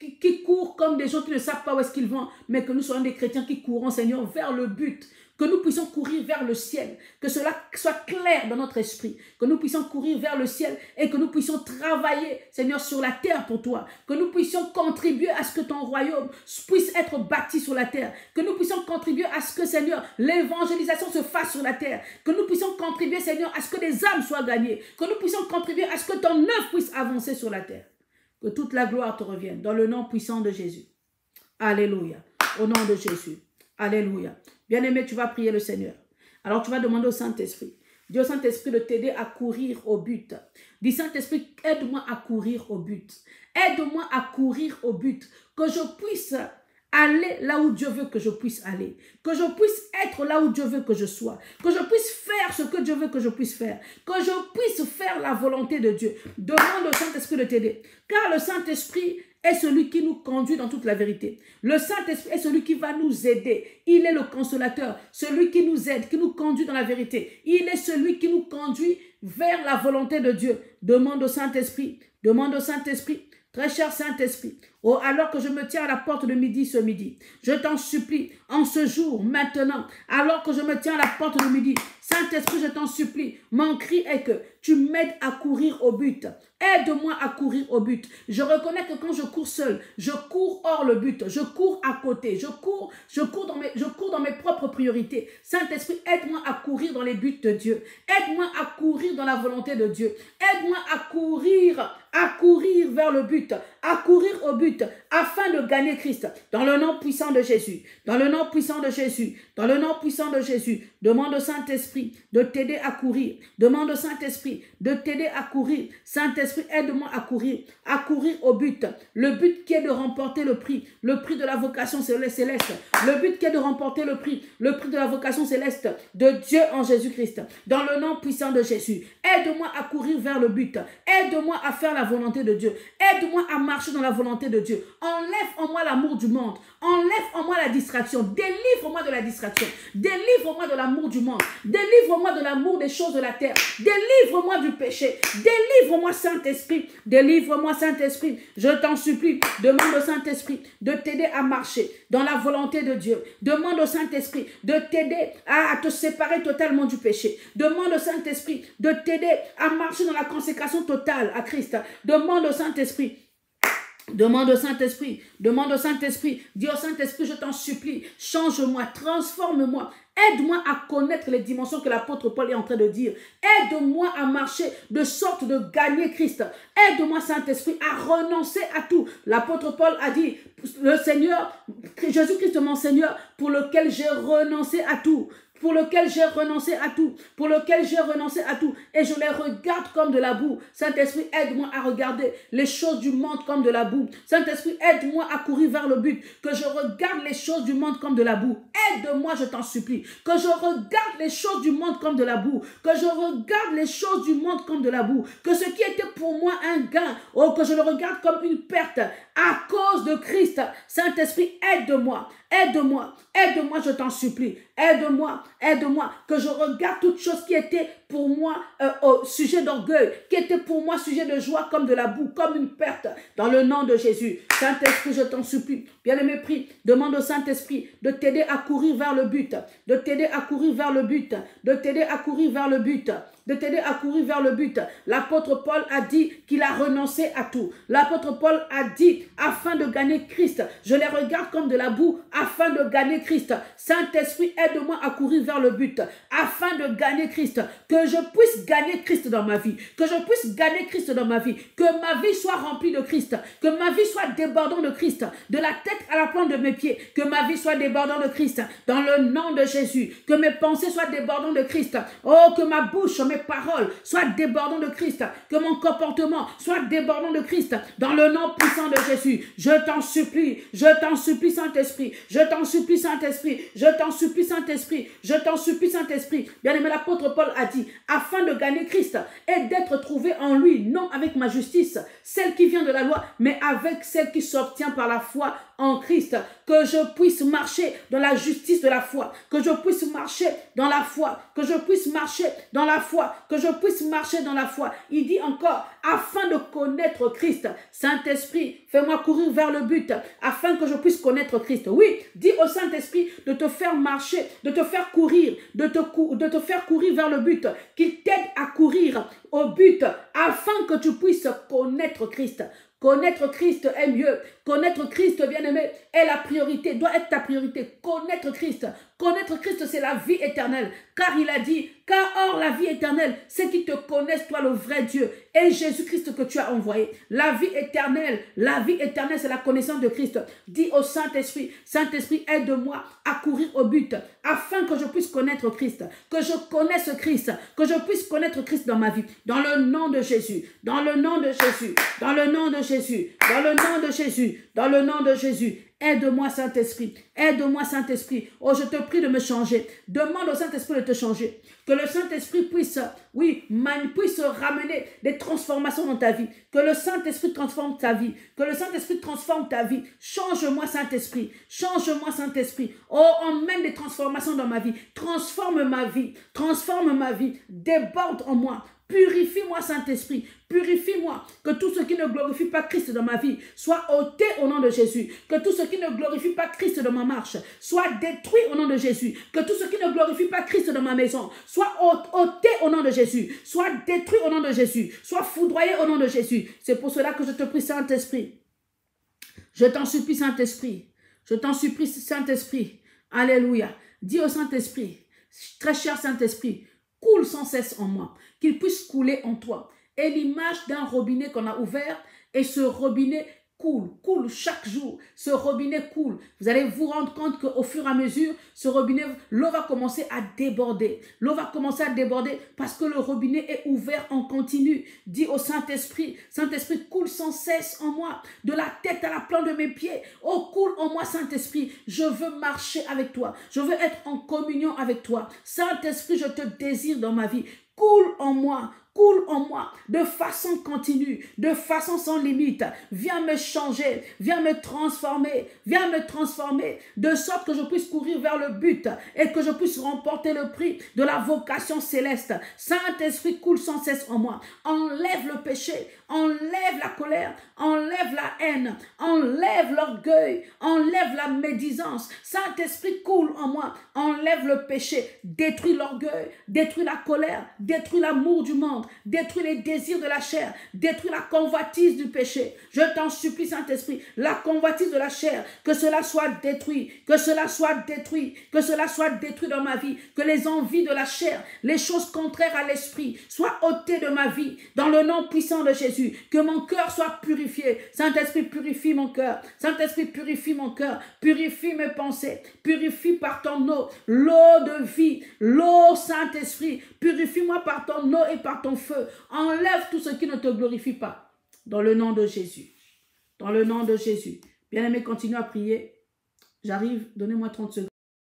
qui courent comme des gens qui ne savent pas où est-ce qu'ils vont, mais que nous soyons des chrétiens qui courons, Seigneur, vers le but, que nous puissions courir vers le ciel, que cela soit clair dans notre esprit, que nous puissions courir vers le ciel et que nous puissions travailler, Seigneur, sur la terre pour toi, que nous puissions contribuer à ce que ton royaume puisse être bâti sur la terre, que nous puissions contribuer à ce que, Seigneur, l'évangélisation se fasse sur la terre, que nous puissions contribuer, Seigneur, à ce que des âmes soient gagnées, que nous puissions contribuer à ce que ton œuvre puisse avancer sur la terre. Que toute la gloire te revienne dans le nom puissant de Jésus. Alléluia. Au nom de Jésus. Alléluia. Bien-aimé, tu vas prier le Seigneur. Alors tu vas demander au Saint-Esprit. Dis au Saint-Esprit de t'aider à courir au but. Dis Saint-Esprit, aide-moi à courir au but. Aide-moi à courir au but. Que je puisse aller là où Dieu veut que je puisse aller. Que je puisse être là où Dieu veut que je sois. Que je puisse faire ce que Dieu veut que je puisse faire. Que je puisse faire la volonté de Dieu. Demande au Saint-Esprit de t'aider. Car le Saint-Esprit est celui qui nous conduit dans toute la vérité. Le Saint-Esprit est celui qui va nous aider. Il est le consolateur, celui qui nous aide, qui nous conduit dans la vérité. Il est celui qui nous conduit vers la volonté de Dieu. Demande au Saint-Esprit, demande au Saint-Esprit. Très cher Saint-Esprit, oh, alors que je me tiens à la porte de midi ce midi, je t'en supplie, en ce jour, maintenant, alors que je me tiens à la porte de midi, Saint-Esprit, je t'en supplie, mon cri est que tu m'aides à courir au but. Aide-moi à courir au but. Je reconnais que quand je cours seul, je cours hors le but, je cours à côté, je cours dans mes propres priorités. Saint-Esprit, aide-moi à courir dans les buts de Dieu. Aide-moi à courir dans la volonté de Dieu. Aide-moi à courir vers le but, à courir au but, afin de gagner Christ. Dans le nom puissant de Jésus, dans le nom puissant de Jésus, dans le nom puissant de Jésus, demande au Saint-Esprit de t'aider à courir. Demande au Saint-Esprit de t'aider à courir. Saint-Esprit, aide-moi à courir au but. Le but qui est de remporter le prix de la vocation céleste. Le but qui est de remporter le prix de la vocation céleste de Dieu en Jésus-Christ. Dans le nom puissant de Jésus, aide-moi à courir vers le but. Aide-moi à faire la volonté de Dieu. Aide-moi à marcher dans la volonté de Dieu. Enlève en moi l'amour du monde. Enlève en moi la distraction. Délivre-moi de la distraction. Délivre-moi de l'amour du monde. Délivre-moi de l'amour des choses de la terre. Délivre-moi du péché. Délivre-moi, Saint-Esprit. Délivre-moi, Saint-Esprit. Je t'en supplie. Demande au Saint-Esprit de t'aider à marcher dans la volonté de Dieu. Demande au Saint-Esprit de t'aider à te séparer totalement du péché. Demande au Saint-Esprit de t'aider à marcher dans la consécration totale à Christ. Demande au Saint-Esprit. Demande au Saint-Esprit, demande au Saint-Esprit, dis au Saint-Esprit, je t'en supplie, change-moi, transforme-moi, aide-moi à connaître les dimensions que l'apôtre Paul est en train de dire, aide-moi à marcher de sorte de gagner Christ, aide-moi Saint-Esprit à renoncer à tout. L'apôtre Paul a dit, le Seigneur, Jésus-Christ mon Seigneur, pour lequel j'ai renoncé à tout. Pour lequel j'ai renoncé à tout, et je les regarde comme de la boue. Saint-Esprit, aide-moi à regarder les choses du monde comme de la boue. Saint-Esprit, aide-moi à courir vers le but, que je regarde les choses du monde comme de la boue. Aide-moi, je t'en supplie, que je regarde les choses du monde comme de la boue, que je regarde les choses du monde comme de la boue, que ce qui était pour moi un gain, oh, que je le regarde comme une perte à cause de Christ. Saint-Esprit, aide-moi. Aide-moi, aide-moi, je t'en supplie. Aide-moi, aide-moi, que je regarde toutes choses qui étaient pour moi au sujet d'orgueil, qui étaient pour moi sujet de joie comme de la boue, comme une perte, dans le nom de Jésus. Saint-Esprit, je t'en supplie. Bien-aimé, prie, demande au Saint-Esprit de t'aider à courir vers le but, de t'aider à courir vers le but, de t'aider à courir vers le but, de t'aider à courir vers le but. L'apôtre Paul a dit qu'il a renoncé à tout. L'apôtre Paul a dit, afin de gagner Christ, je les regarde comme de la boue, afin de gagner Christ. Saint-Esprit, aide-moi à courir vers le but, afin de gagner Christ, que je puisse gagner Christ dans ma vie, que je puisse gagner Christ dans ma vie, que ma vie soit remplie de Christ, que ma vie soit débordante de Christ, de la tête à la plante de mes pieds, que ma vie soit débordante de Christ, dans le nom de Jésus, que mes pensées soient débordantes de Christ, oh, que ma bouche, mes paroles soient débordantes de Christ, que mon comportement soit débordant de Christ, dans le nom puissant de Jésus. Je t'en supplie, Saint-Esprit, je t'en supplie, Saint-Esprit, je t'en supplie, Saint-Esprit, je t'en supplie, Saint-Esprit. Bien aimé, l'apôtre Paul a dit, afin de gagner Christ et d'être trouvé en lui, non avec ma justice, celle qui vient de la loi, mais avec celle qui s'obtient par la foi en Christ, que je puisse marcher dans la justice de la foi, que je puisse marcher dans la foi, que je puisse marcher dans la foi, que je puisse marcher dans la foi. Il dit encore, afin de connaître Christ, Saint-Esprit, fais-moi courir vers le but, afin que je puisse connaître Christ. Oui, dis au Saint-Esprit de te faire marcher, de te faire courir, de te faire courir vers le but, qu'il t'aide à courir au but, afin que tu puisses connaître Christ. Connaître Christ est mieux. Connaître Christ, bien-aimé, est la priorité, doit être ta priorité. Connaître Christ. Connaître Christ, c'est la vie éternelle. Car il a dit, car or la vie éternelle, c'est qu'ils te connaissent, toi le vrai Dieu, et Jésus-Christ que tu as envoyé. La vie éternelle, c'est la connaissance de Christ. Dis au Saint-Esprit, Saint-Esprit, aide-moi à courir au but, afin que je puisse connaître Christ, que je connaisse Christ, que je puisse connaître Christ dans ma vie. Dans le nom de Jésus, dans le nom de Jésus, dans le nom de Jésus, dans le nom de Jésus, dans le nom de Jésus. Aide-moi, Saint-Esprit. Aide-moi, Saint-Esprit. Oh, je te prie de me changer. Demande au Saint-Esprit de te changer. Que le Saint-Esprit puisse ramener des transformations dans ta vie. Que le Saint-Esprit transforme ta vie. Que le Saint-Esprit transforme ta vie. Change-moi, Saint-Esprit. Change-moi, Saint-Esprit. Oh, emmène des transformations dans ma vie. Transforme ma vie. Transforme ma vie. Déborde en moi. Purifie-moi, Saint-Esprit. Purifie-moi. Que tout ce qui ne glorifie pas Christ dans ma vie soit ôté au nom de Jésus. Que tout ce qui ne glorifie pas Christ dans ma marche soit détruit au nom de Jésus. Que tout ce qui ne glorifie pas Christ dans ma maison soit ôté au nom de Jésus. Soit détruit au nom de Jésus. Soit foudroyé au nom de Jésus. C'est pour cela que je te prie, Saint-Esprit. Je t'en supplie, Saint-Esprit. Je t'en supplie, Saint-Esprit. Alléluia. Dis au Saint-Esprit, très cher Saint-Esprit, coule sans cesse en moi, qu'il puisse couler en toi. Et l'image d'un robinet qu'on a ouvert, et ce robinet coule chaque jour. Ce robinet coule. Vous allez vous rendre compte qu'au fur et à mesure, ce robinet, l'eau va commencer à déborder. L'eau va commencer à déborder parce que le robinet est ouvert en continu. Dis au Saint-Esprit, Saint-Esprit, coule sans cesse en moi, de la tête à la plante de mes pieds. Oh, coule en moi, Saint-Esprit. Je veux marcher avec toi. Je veux être en communion avec toi. Saint-Esprit, je te désire dans ma vie. Coule en moi. Coule en moi de façon continue, de façon sans limite. Viens me changer, viens me transformer, de sorte que je puisse courir vers le but et que je puisse remporter le prix de la vocation céleste. Saint-Esprit, coule sans cesse en moi. Enlève le péché, enlève la colère, enlève la haine, enlève l'orgueil, enlève la médisance. Saint-Esprit, coule en moi, enlève le péché, détruis l'orgueil, détruis la colère, détruis l'amour du monde, détruis les désirs de la chair, détruis la convoitise du péché. Je t'en supplie, Saint-Esprit, la convoitise de la chair, que cela soit détruit, que cela soit détruit, que cela soit détruit dans ma vie, que les envies de la chair, les choses contraires à l'esprit soient ôtées de ma vie, dans le nom puissant de Jésus, que mon cœur soit purifié. Saint-Esprit, purifie mon cœur. Saint-Esprit, purifie mon cœur, purifie mes pensées, purifie par ton eau, l'eau de vie, l'eau, Saint-Esprit, purifie-moi par ton eau et par ton feu. Enlève tout ce qui ne te glorifie pas. Dans le nom de Jésus. Dans le nom de Jésus. Bien-aimé, continue à prier. J'arrive, donnez-moi 30 secondes.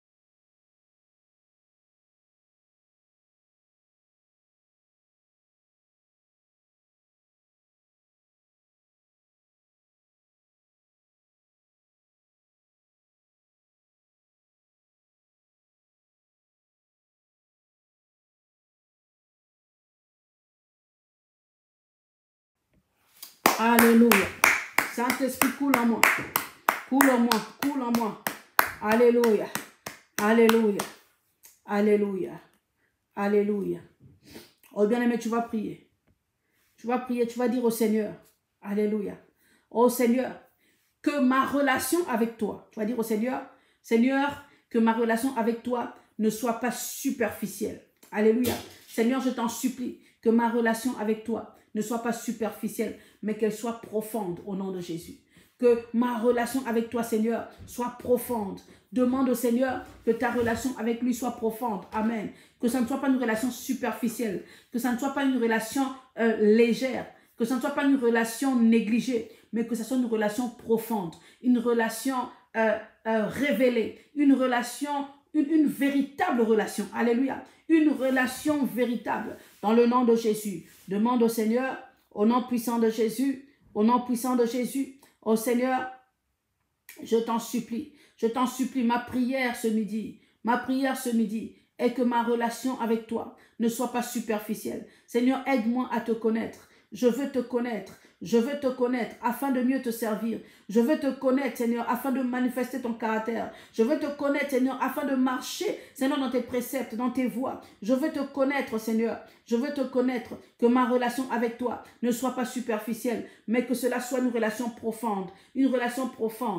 Alléluia. Saint-Esprit, coule en moi. Coule en moi. Coule en moi. Alléluia. Alléluia. Alléluia. Alléluia. Oh bien-aimé, tu vas prier. Tu vas prier, tu vas dire au Seigneur. Alléluia. Oh Seigneur, que ma relation avec toi. Tu vas dire au Seigneur, Seigneur, que ma relation avec toi ne soit pas superficielle. Alléluia. Seigneur, je t'en supplie que ma relation avec toi ne soit pas superficielle, mais qu'elle soit profonde au nom de Jésus. Que ma relation avec toi, Seigneur, soit profonde. Demande au Seigneur que ta relation avec lui soit profonde. Amen. Que ça ne soit pas une relation superficielle. Que ça ne soit pas une relation légère. Que ça ne soit pas une relation négligée. Mais que ça soit une relation profonde. Une relation révélée. Une relation, une véritable relation. Alléluia. Une relation véritable. Dans le nom de Jésus. Demande au Seigneur, au nom puissant de Jésus. Au nom puissant de Jésus. Au Seigneur, Je t'en supplie, ma prière ce midi est que ma relation avec toi ne soit pas superficielle. Seigneur, aide-moi à te connaître. Je veux te connaître afin de mieux te servir. Je veux te connaître, Seigneur, afin de manifester ton caractère. Je veux te connaître, Seigneur, afin de marcher, Seigneur, dans tes préceptes, dans tes voies. Je veux te connaître, Seigneur. Je veux te connaître, que ma relation avec toi ne soit pas superficielle, mais que cela soit une relation profonde, une relation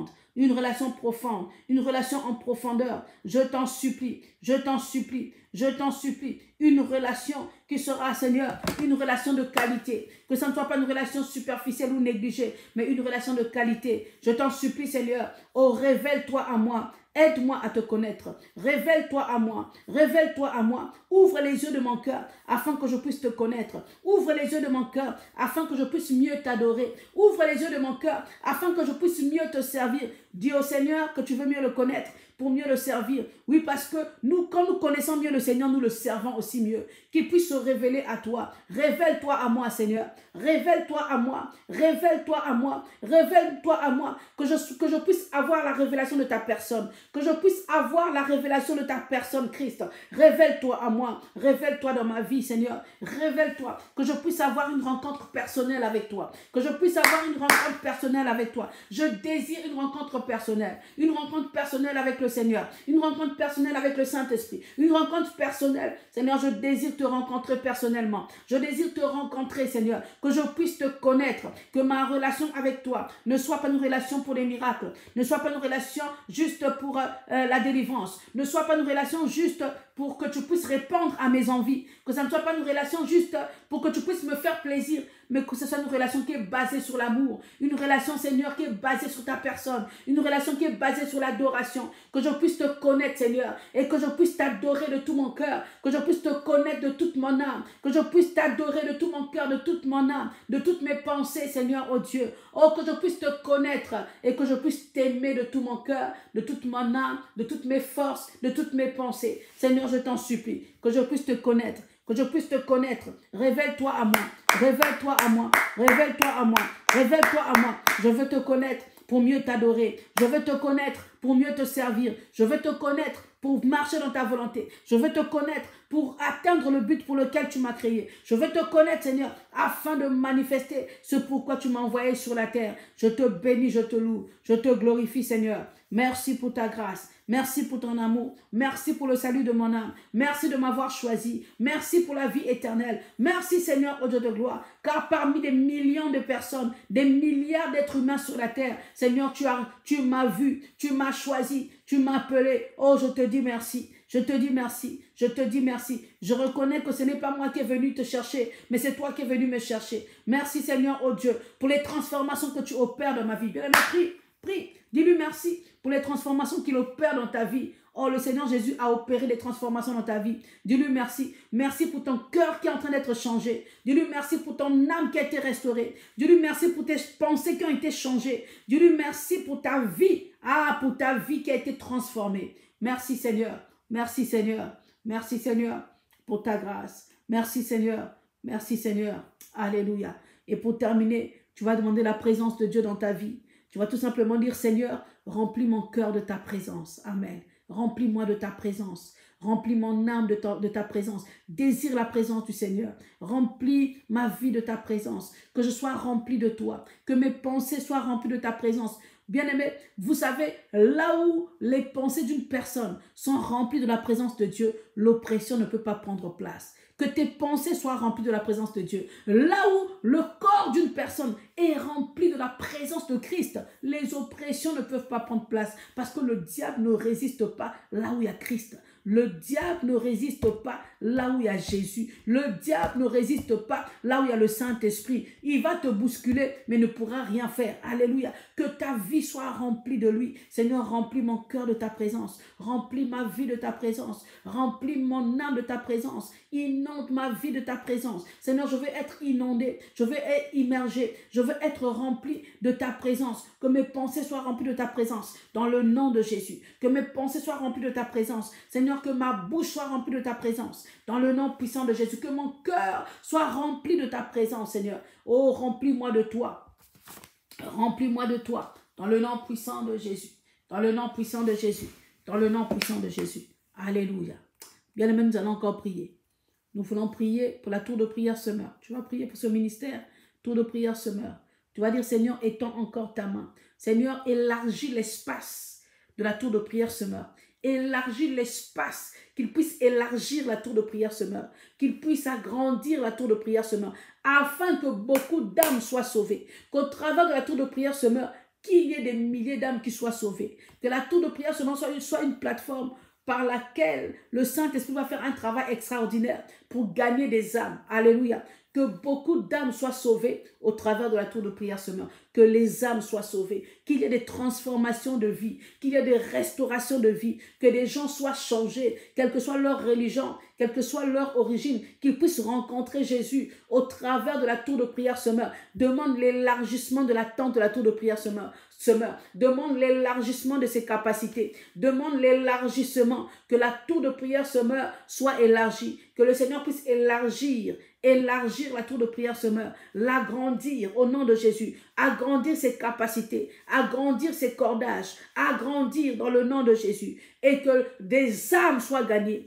en profondeur. Je t'en supplie, une relation qui sera, Seigneur, une relation de qualité, que ça ne soit pas une relation superficielle ou négligée, mais une relation de qualité. Je t'en supplie, Seigneur, oh, révèle-toi à moi. Aide-moi à te connaître. Révèle-toi à moi. Ouvre les yeux de mon cœur afin que je puisse te connaître. Ouvre les yeux de mon cœur afin que je puisse mieux t'adorer. Ouvre les yeux de mon cœur afin que je puisse mieux te servir. Dis au Seigneur que tu veux mieux le connaître pour mieux le servir. Oui, parce que nous, quand nous connaissons mieux le Seigneur, nous le servons aussi mieux. Qu'il puisse se révéler à toi. Révèle-toi à moi, Seigneur. Révèle-toi à moi. Que je puisse avoir la révélation de ta personne. Que je puisse avoir la révélation de ta personne, Christ. Révèle-toi à moi. Révèle-toi dans ma vie, Seigneur. Révèle-toi. Que je puisse avoir une rencontre personnelle avec toi. Je désire une rencontre personnelle. Une rencontre personnelle avec le Seigneur. Une rencontre personnelle avec le Saint-Esprit. Une rencontre personnelle. Seigneur, je désire te rencontrer personnellement. Je désire te rencontrer, Seigneur. Que je puisse te connaître. Que ma relation avec toi ne soit pas une relation pour les miracles. Ne soit pas une relation juste pour la délivrance. Ne soit pas une relation juste pour que tu puisses répondre à mes envies. Que ça ne soit pas une relation juste pour que tu puisses me faire plaisir. Mais que ce soit une relation qui est basée sur l'amour. Une relation, Seigneur, qui est basée sur ta personne. Une relation qui est basée sur l'adoration. Que je puisse te connaître, Seigneur. Et que je puisse t'adorer de tout mon cœur. Que je puisse te connaître de toute mon âme. Que je puisse t'adorer de tout mon cœur, de toute mon âme. De toutes mes pensées, Seigneur, oh Dieu. Oh, que je puisse te connaître. Et que je puisse t'aimer de tout mon cœur, de toute mon âme, de toutes mes forces, de toutes mes pensées. Seigneur, je t'en supplie. Que je puisse te connaître. Révèle-toi à moi. Je veux te connaître pour mieux t'adorer. Je veux te connaître pour mieux te servir. Je veux te connaître pour marcher dans ta volonté. Je veux te connaître pour atteindre le but pour lequel tu m'as créé. Je veux te connaître, Seigneur, afin de manifester ce pourquoi tu m'as envoyé sur la terre. Je te bénis, je te loue, je te glorifie, Seigneur. Merci pour ta grâce. Merci pour ton amour. Merci pour le salut de mon âme. Merci de m'avoir choisi. Merci pour la vie éternelle. Merci, Seigneur, au Dieu de gloire. Car parmi des millions de personnes, des milliards d'êtres humains sur la terre, Seigneur, tu m'as vu, tu m'as choisi, tu m'as appelé. Oh, je te dis merci. Je te dis merci. Je reconnais que ce n'est pas moi qui est venu te chercher, mais c'est toi qui es venu me chercher. Merci, Seigneur, oh Dieu, pour les transformations que tu opères dans ma vie. Bien aimé, prie. Dis-lui merci pour les transformations qu'il opère dans ta vie. Oh, le Seigneur Jésus a opéré des transformations dans ta vie. Dis-lui merci. Merci pour ton cœur qui est en train d'être changé. Dis-lui merci pour ton âme qui a été restaurée. Dis-lui merci pour tes pensées qui ont été changées. Dis-lui merci pour ta vie. Ah, pour ta vie qui a été transformée. Merci, Seigneur. Merci, Seigneur. Merci, Seigneur, pour ta grâce. Merci, Seigneur. Merci, Seigneur. Alléluia. Et pour terminer, tu vas demander la présence de Dieu dans ta vie. Tu vas tout simplement dire, Seigneur, remplis mon cœur de ta présence. Amen. Remplis-moi de ta présence. Remplis mon âme de ta présence. Désire la présence du Seigneur. Remplis ma vie de ta présence. Que je sois rempli de toi. Que mes pensées soient remplies de ta présence. Bien-aimés, vous savez, là où les pensées d'une personne sont remplies de la présence de Dieu, l'oppression ne peut pas prendre place. Que tes pensées soient remplies de la présence de Dieu. Là où le corps d'une personne est rempli de la présence de Christ, les oppressions ne peuvent pas prendre place parce que le diable ne résiste pas là où il y a Christ. Le diable ne résiste pas là où il y a Jésus. Le diable ne résiste pas là où il y a le Saint-Esprit. Il va te bousculer, mais ne pourra rien faire. Alléluia. Que ta vie soit remplie de lui. Seigneur, remplis mon cœur de ta présence. Remplis ma vie de ta présence. Remplis mon âme de ta présence. Inonde ma vie de ta présence. Seigneur, je veux être inondé. Je veux être immergé. Je veux être rempli de ta présence. Que mes pensées soient remplies de ta présence. Dans le nom de Jésus. Que mes pensées soient remplies de ta présence. Seigneur, que ma bouche soit remplie de ta présence. Dans le nom puissant de Jésus. Que mon cœur soit rempli de ta présence, Seigneur. Oh, remplis-moi de toi. Remplis-moi de toi. Dans le nom puissant de Jésus. Dans le nom puissant de Jésus. Dans le nom puissant de Jésus. Alléluia. Bien aimé, nous allons encore prier. Nous voulons prier pour la tour de prière semeur. Tu vas prier pour ce ministère, tour de prière semeur. Tu vas dire, Seigneur, étends encore ta main. Seigneur, élargis l'espace de la tour de prière semeur. Élargis l'espace, qu'il puisse élargir la tour de prière semeur, qu'il puisse agrandir la tour de prière semeur, afin que beaucoup d'âmes soient sauvées, qu'au travers de la tour de prière semeur, qu'il y ait des milliers d'âmes qui soient sauvées, que la tour de prière semeur soit une plateforme par laquelle le Saint-Esprit va faire un travail extraordinaire pour gagner des âmes. Alléluia. Que beaucoup d'âmes soient sauvées au travers de la tour de prière semeur. Que les âmes soient sauvées. Qu'il y ait des transformations de vie. Qu'il y ait des restaurations de vie. Que des gens soient changés. Quelle que soit leur religion, quelle que soit leur origine. Qu'ils puissent rencontrer Jésus au travers de la tour de prière semeur. Demande l'élargissement de la tente de la tour de prière semeur. Demande l'élargissement de ses capacités. Demande l'élargissement. Que la tour de prière semeur soit élargie. Que le Seigneur puisse élargir la tour de prière semeur, l'agrandir au nom de Jésus, agrandir ses capacités, agrandir ses cordages, agrandir dans le nom de Jésus, et que des âmes soient gagnées,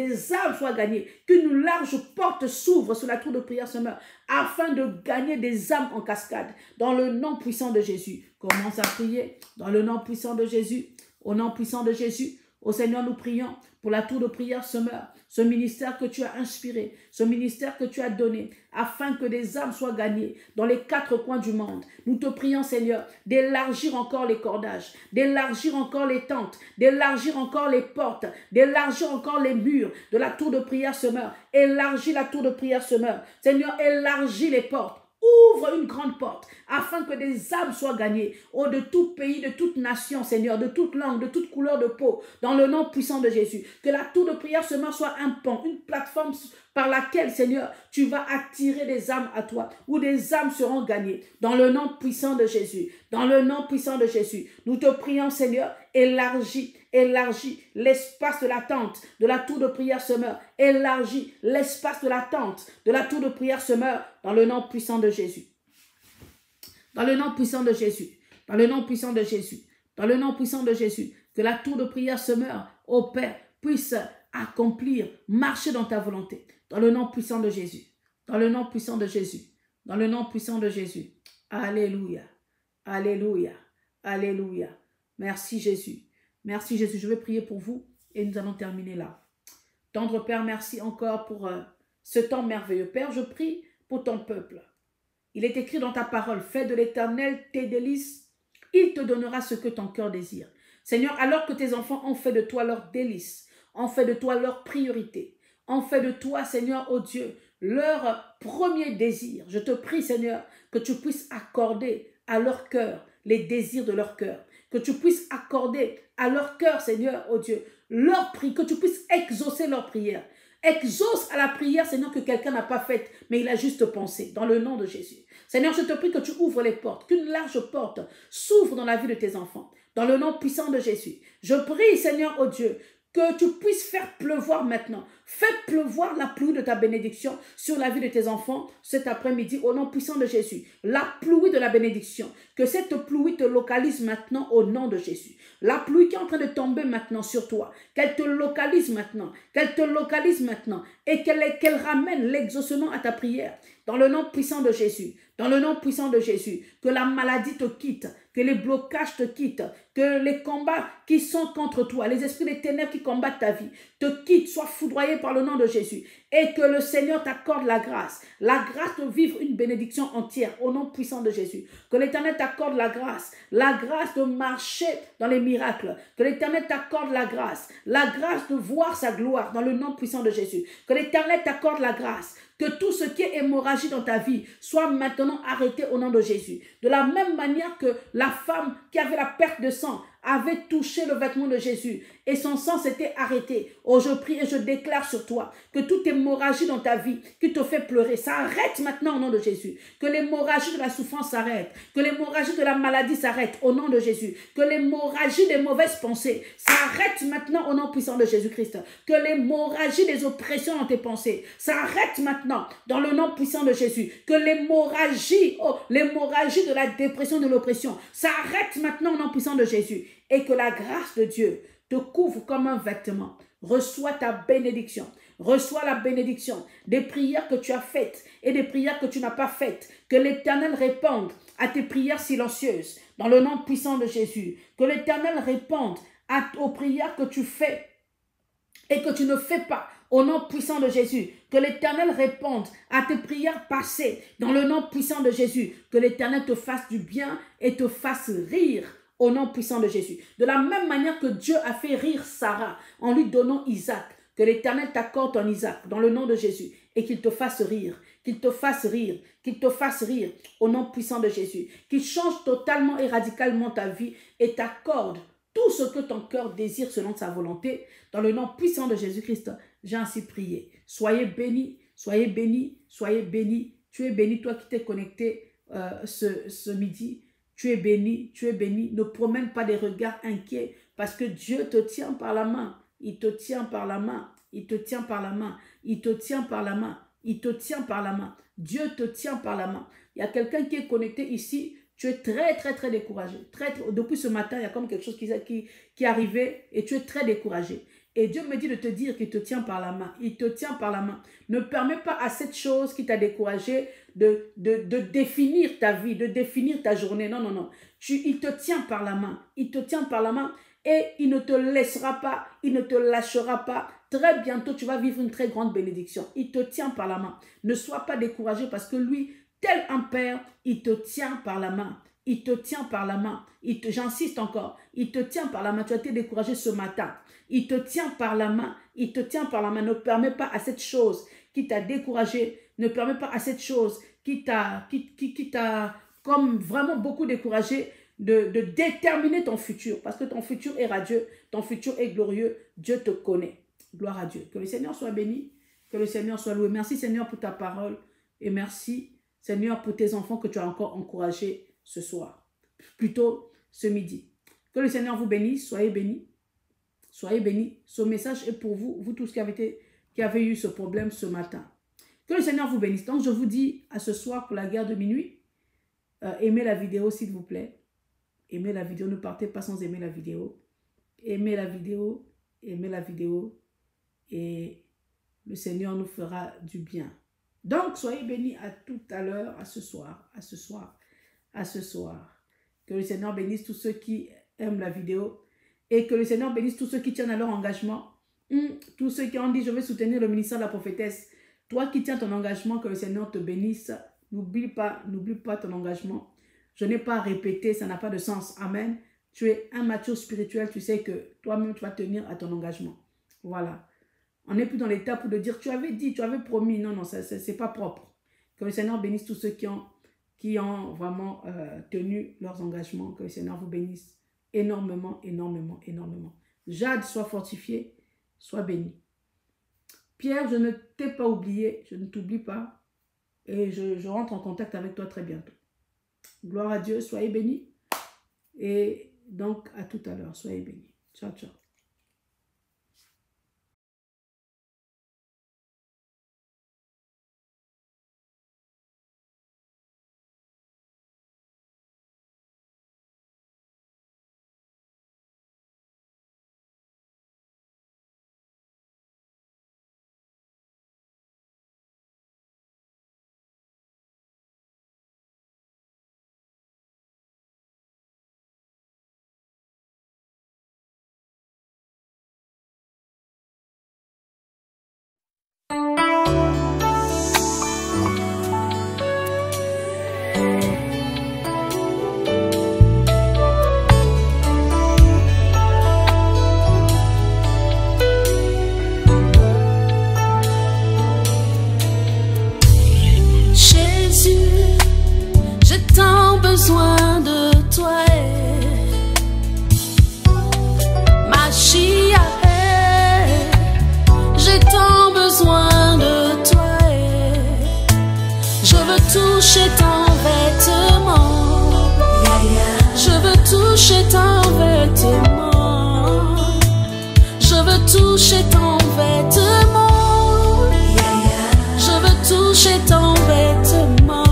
qu'une large porte s'ouvre sur la tour de prière semeur, afin de gagner des âmes en cascade, dans le nom puissant de Jésus. Commence à prier, dans le nom puissant de Jésus, au nom puissant de Jésus. Au Seigneur, nous prions pour la tour de prière semeur, ce ministère que tu as inspiré, ce ministère que tu as donné, afin que des âmes soient gagnées dans les 4 coins du monde. Nous te prions, Seigneur, d'élargir encore les cordages, d'élargir encore les tentes, d'élargir encore les portes, d'élargir encore les murs de la tour de prière semeur. Élargis la tour de prière semeur. Seigneur, élargis les portes. Ouvre une grande porte afin que des âmes soient gagnées de tout pays, de toute nation, Seigneur, de toute langue, de toute couleur de peau, dans le nom puissant de Jésus. Que la tour de prière semeur soit un pont, une plateforme par laquelle, Seigneur, tu vas attirer des âmes à toi, où des âmes seront gagnées, dans le nom puissant de Jésus. Dans le nom puissant de Jésus, nous te prions, Seigneur, élargis l'espace de la tente, de la tour de prière semeur. Élargis l'espace de la tente, de la tour de prière semeur, dans le nom puissant de Jésus. Dans le nom puissant de Jésus. Dans le nom puissant de Jésus. Dans le nom puissant de Jésus. Que la tour de prière semeur, ô Père, puisse accomplir, marcher dans ta volonté. Dans le nom puissant de Jésus. Dans le nom puissant de Jésus. Dans le nom puissant de Jésus. Alléluia. Alléluia. Alléluia. Merci Jésus. Merci Jésus. Je vais prier pour vous et nous allons terminer là. Tendre Père, merci encore pour ce temps merveilleux. Père, je prie pour ton peuple. Il est écrit dans ta parole, fais de l'Éternel tes délices, il te donnera ce que ton cœur désire. Seigneur, alors que tes enfants ont fait de toi leur délice, ont fait de toi leur priorité, ont fait de toi, Seigneur, ô Dieu, leur premier désir. Je te prie, Seigneur, que tu puisses accorder à leur cœur les désirs de leur cœur. Que tu puisses accorder à leur cœur, Seigneur, ô Dieu, leur prière, que tu puisses exaucer leur prière. Exauce à la prière, Seigneur, que quelqu'un n'a pas faite, mais il a juste pensé, dans le nom de Jésus. Seigneur, je te prie que tu ouvres les portes, qu'une large porte s'ouvre dans la vie de tes enfants, dans le nom puissant de Jésus. Je prie, Seigneur, ô Dieu, que tu puisses faire pleuvoir maintenant. Fais pleuvoir la pluie de ta bénédiction sur la vie de tes enfants cet après-midi au nom puissant de Jésus. La pluie de la bénédiction. Que cette pluie te localise maintenant au nom de Jésus. La pluie qui est en train de tomber maintenant sur toi, qu'elle te localise maintenant. Qu'elle te localise maintenant. Et qu'elle ramène l'exaucement à ta prière. Dans le nom puissant de Jésus. Dans le nom puissant de Jésus. Que la maladie te quitte. Que les blocages te quittent. Que les combats qui sont contre toi, les esprits des ténèbres qui combattent ta vie, te quittent, soient foudroyés par le nom de Jésus. Et que le Seigneur t'accorde la grâce de vivre une bénédiction entière au nom puissant de Jésus. Que l'Éternel t'accorde la grâce de marcher dans les miracles. Que l'Éternel t'accorde la grâce de voir sa gloire dans le nom puissant de Jésus. Que l'Éternel t'accorde la grâce. Que tout ce qui est hémorragie dans ta vie soit maintenant arrêté au nom de Jésus. De la même manière que la femme qui avait la perte de sang avait touché le vêtement de Jésus et son sang s'était arrêté. Oh, je prie et je déclare sur toi que toute hémorragie dans ta vie qui te fait pleurer, ça arrête maintenant au nom de Jésus. Que l'hémorragie de la souffrance s'arrête, que l'hémorragie de la maladie s'arrête au nom de Jésus, que l'hémorragie des mauvaises pensées s'arrête maintenant au nom puissant de Jésus-Christ, que l'hémorragie des oppressions dans tes pensées s'arrête maintenant dans le nom puissant de Jésus, que l'hémorragie, l'hémorragie de la dépression, de l'oppression s'arrête maintenant au nom puissant de Jésus et que la grâce de Dieu te couvre comme un vêtement. Reçois ta bénédiction. Reçois la bénédiction des prières que tu as faites et des prières que tu n'as pas faites. Que l'Éternel réponde à tes prières silencieuses dans le nom puissant de Jésus. Que l'Éternel réponde aux prières que tu fais et que tu ne fais pas au nom puissant de Jésus. Que l'Éternel réponde à tes prières passées dans le nom puissant de Jésus. Que l'Éternel te fasse du bien et te fasse rire au nom puissant de Jésus. De la même manière que Dieu a fait rire Sarah en lui donnant Isaac, que l'Éternel t'accorde ton Isaac dans le nom de Jésus et qu'il te fasse rire, qu'il te fasse rire, qu'il te fasse rire au nom puissant de Jésus, qu'il change totalement et radicalement ta vie et t'accorde tout ce que ton cœur désire selon sa volonté. Dans le nom puissant de Jésus-Christ, j'ai ainsi prié. Soyez bénis, soyez bénis, soyez bénis. Tu es béni, toi qui t'es connecté ce midi. Tu es béni, tu es béni. Ne promène pas des regards inquiets parce que Dieu te tient par la main. Il te tient par la main. Il te tient par la main. Il te tient par la main. Il te tient par la main. Dieu te tient par la main. Il y a quelqu'un qui est connecté ici. Tu es très découragé. Depuis ce matin, il y a comme quelque chose qui est arrivé et tu es très découragé. Et Dieu me dit de te dire qu'il te tient par la main. Il te tient par la main. Ne permets pas à cette chose qui t'a découragé de définir ta vie, de définir ta journée. Non, non, non. Il te tient par la main. Il te tient par la main et il ne te laissera pas, il ne te lâchera pas. Très bientôt, tu vas vivre une très grande bénédiction. Il te tient par la main. Ne sois pas découragé parce que lui, tel un père, il te tient par la main. Il te tient par la main. J'insiste encore. Il te tient par la main. Tu as été découragé ce matin. Il te tient par la main. Il te tient par la main. Ne permets pas à cette chose qui t'a découragé. Ne permets pas à cette chose qui t'a comme vraiment beaucoup découragé de déterminer ton futur. Parce que ton futur est radieux. Ton futur est glorieux. Dieu te connaît. Gloire à Dieu. Que le Seigneur soit béni. Que le Seigneur soit loué. Merci Seigneur pour ta parole. Et merci Seigneur pour tes enfants que tu as encore encouragés ce soir. Plutôt ce midi. Que le Seigneur vous bénisse. Soyez bénis. Soyez bénis. Ce message est pour vous. Vous tous qui avez eu ce problème ce matin. Que le Seigneur vous bénisse. Donc je vous dis à ce soir pour la guerre de minuit. Aimez la vidéo s'il vous plaît. Aimez la vidéo. Ne partez pas sans aimer la vidéo. Aimez la vidéo. Aimez la vidéo. Et le Seigneur nous fera du bien. Donc, soyez bénis à tout à l'heure, à ce soir, à ce soir, à ce soir. Que le Seigneur bénisse tous ceux qui aiment la vidéo et que le Seigneur bénisse tous ceux qui tiennent à leur engagement. Tous ceux qui ont dit, je vais soutenir le ministère de la prophétesse. Toi qui tiens ton engagement, que le Seigneur te bénisse. N'oublie pas ton engagement. Je n'ai pas à répéter, ça n'a pas de sens. Amen. Tu es un mature spirituel, tu sais que toi-même, tu vas tenir à ton engagement. Voilà. On n'est plus dans l'étape de dire, tu avais dit, tu avais promis. Non, non, ce n'est pas propre. Que le Seigneur bénisse tous ceux qui ont vraiment tenu leurs engagements. Que le Seigneur vous bénisse énormément, énormément, énormément. Jade, sois fortifié, sois béni. Pierre, je ne t'ai pas oublié, je ne t'oublie pas. Et je rentre en contact avec toi très bientôt. Gloire à Dieu, soyez bénis. Et donc, à tout à l'heure, soyez bénis. Ciao, ciao. toucher ton vêtement. Je veux toucher ton vêtement.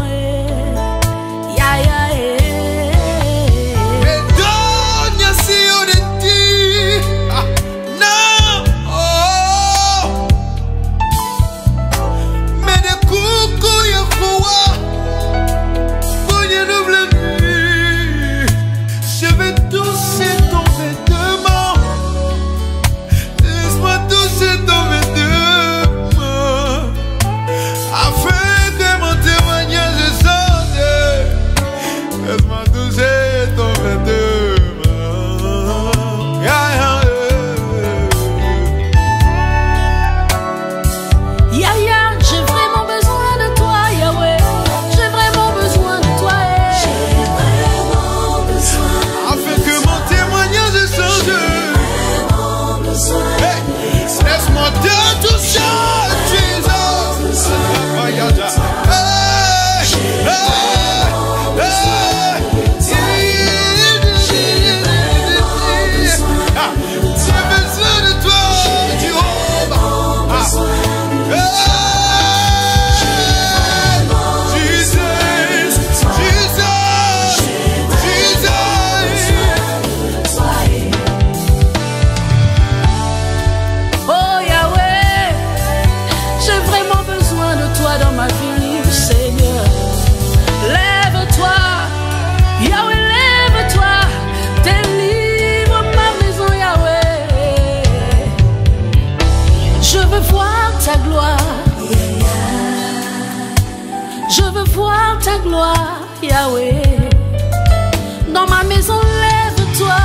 Gloire, Yahweh, dans ma maison, lève-toi.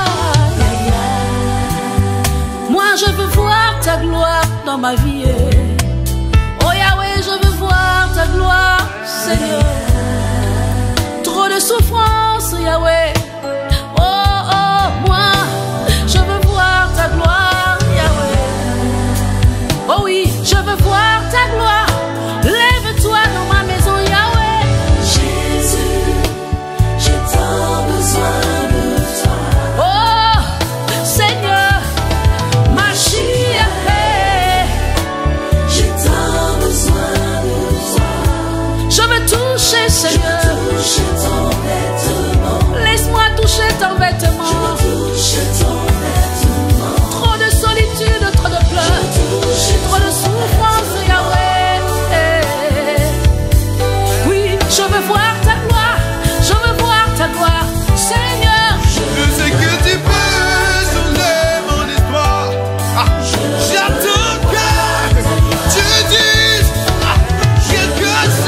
Moi, je veux voir ta gloire dans ma vie. Oh Yahweh, je veux voir ta gloire, Seigneur. Trop de souffrance, Yahweh. Oh, oh, moi, je veux voir ta gloire, Yahweh. Oh oui, je veux voir ta gloire. Lève-toi dans ma maison, Yahweh. Seigneur, laisse-moi toucher ton vêtement. Trop de solitude, trop de pleurs, trop de souffrance, Yahweh. Oui, je veux voir ta gloire, je veux voir ta gloire, Seigneur. Je sais que tu peux changer mon histoire. J'attends que tu dises quelque chose.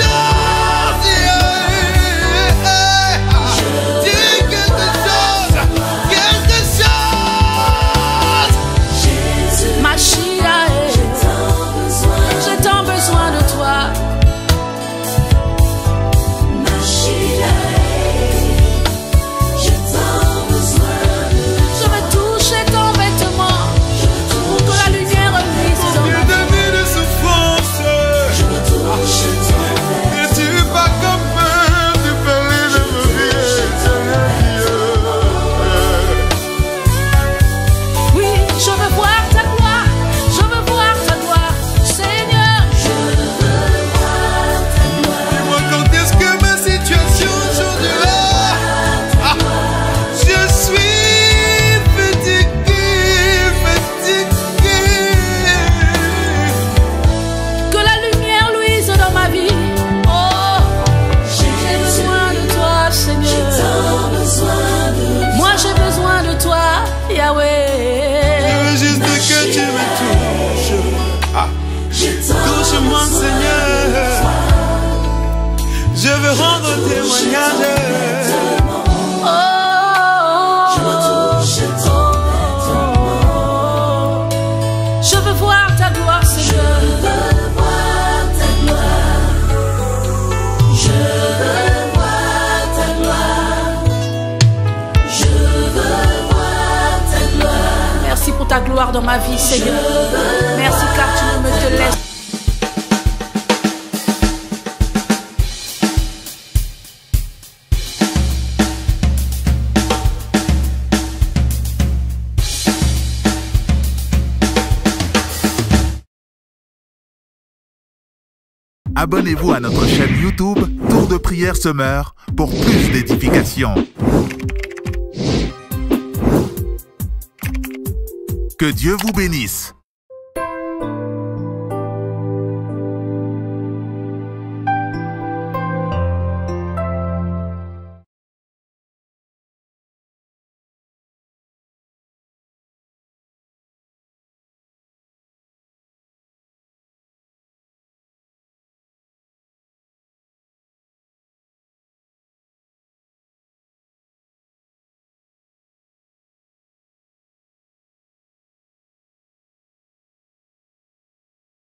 Je veux rendre témoignage. Je veux voir ta gloire, Seigneur. Je veux voir ta gloire. Je veux voir ta gloire. Je veux voir ta gloire. Merci pour ta gloire dans ma vie, Seigneur. Merci car tu ne me te laisses. Abonnez-vous à notre chaîne YouTube Tour de prière Semeur pour plus d'édification. Que Dieu vous bénisse.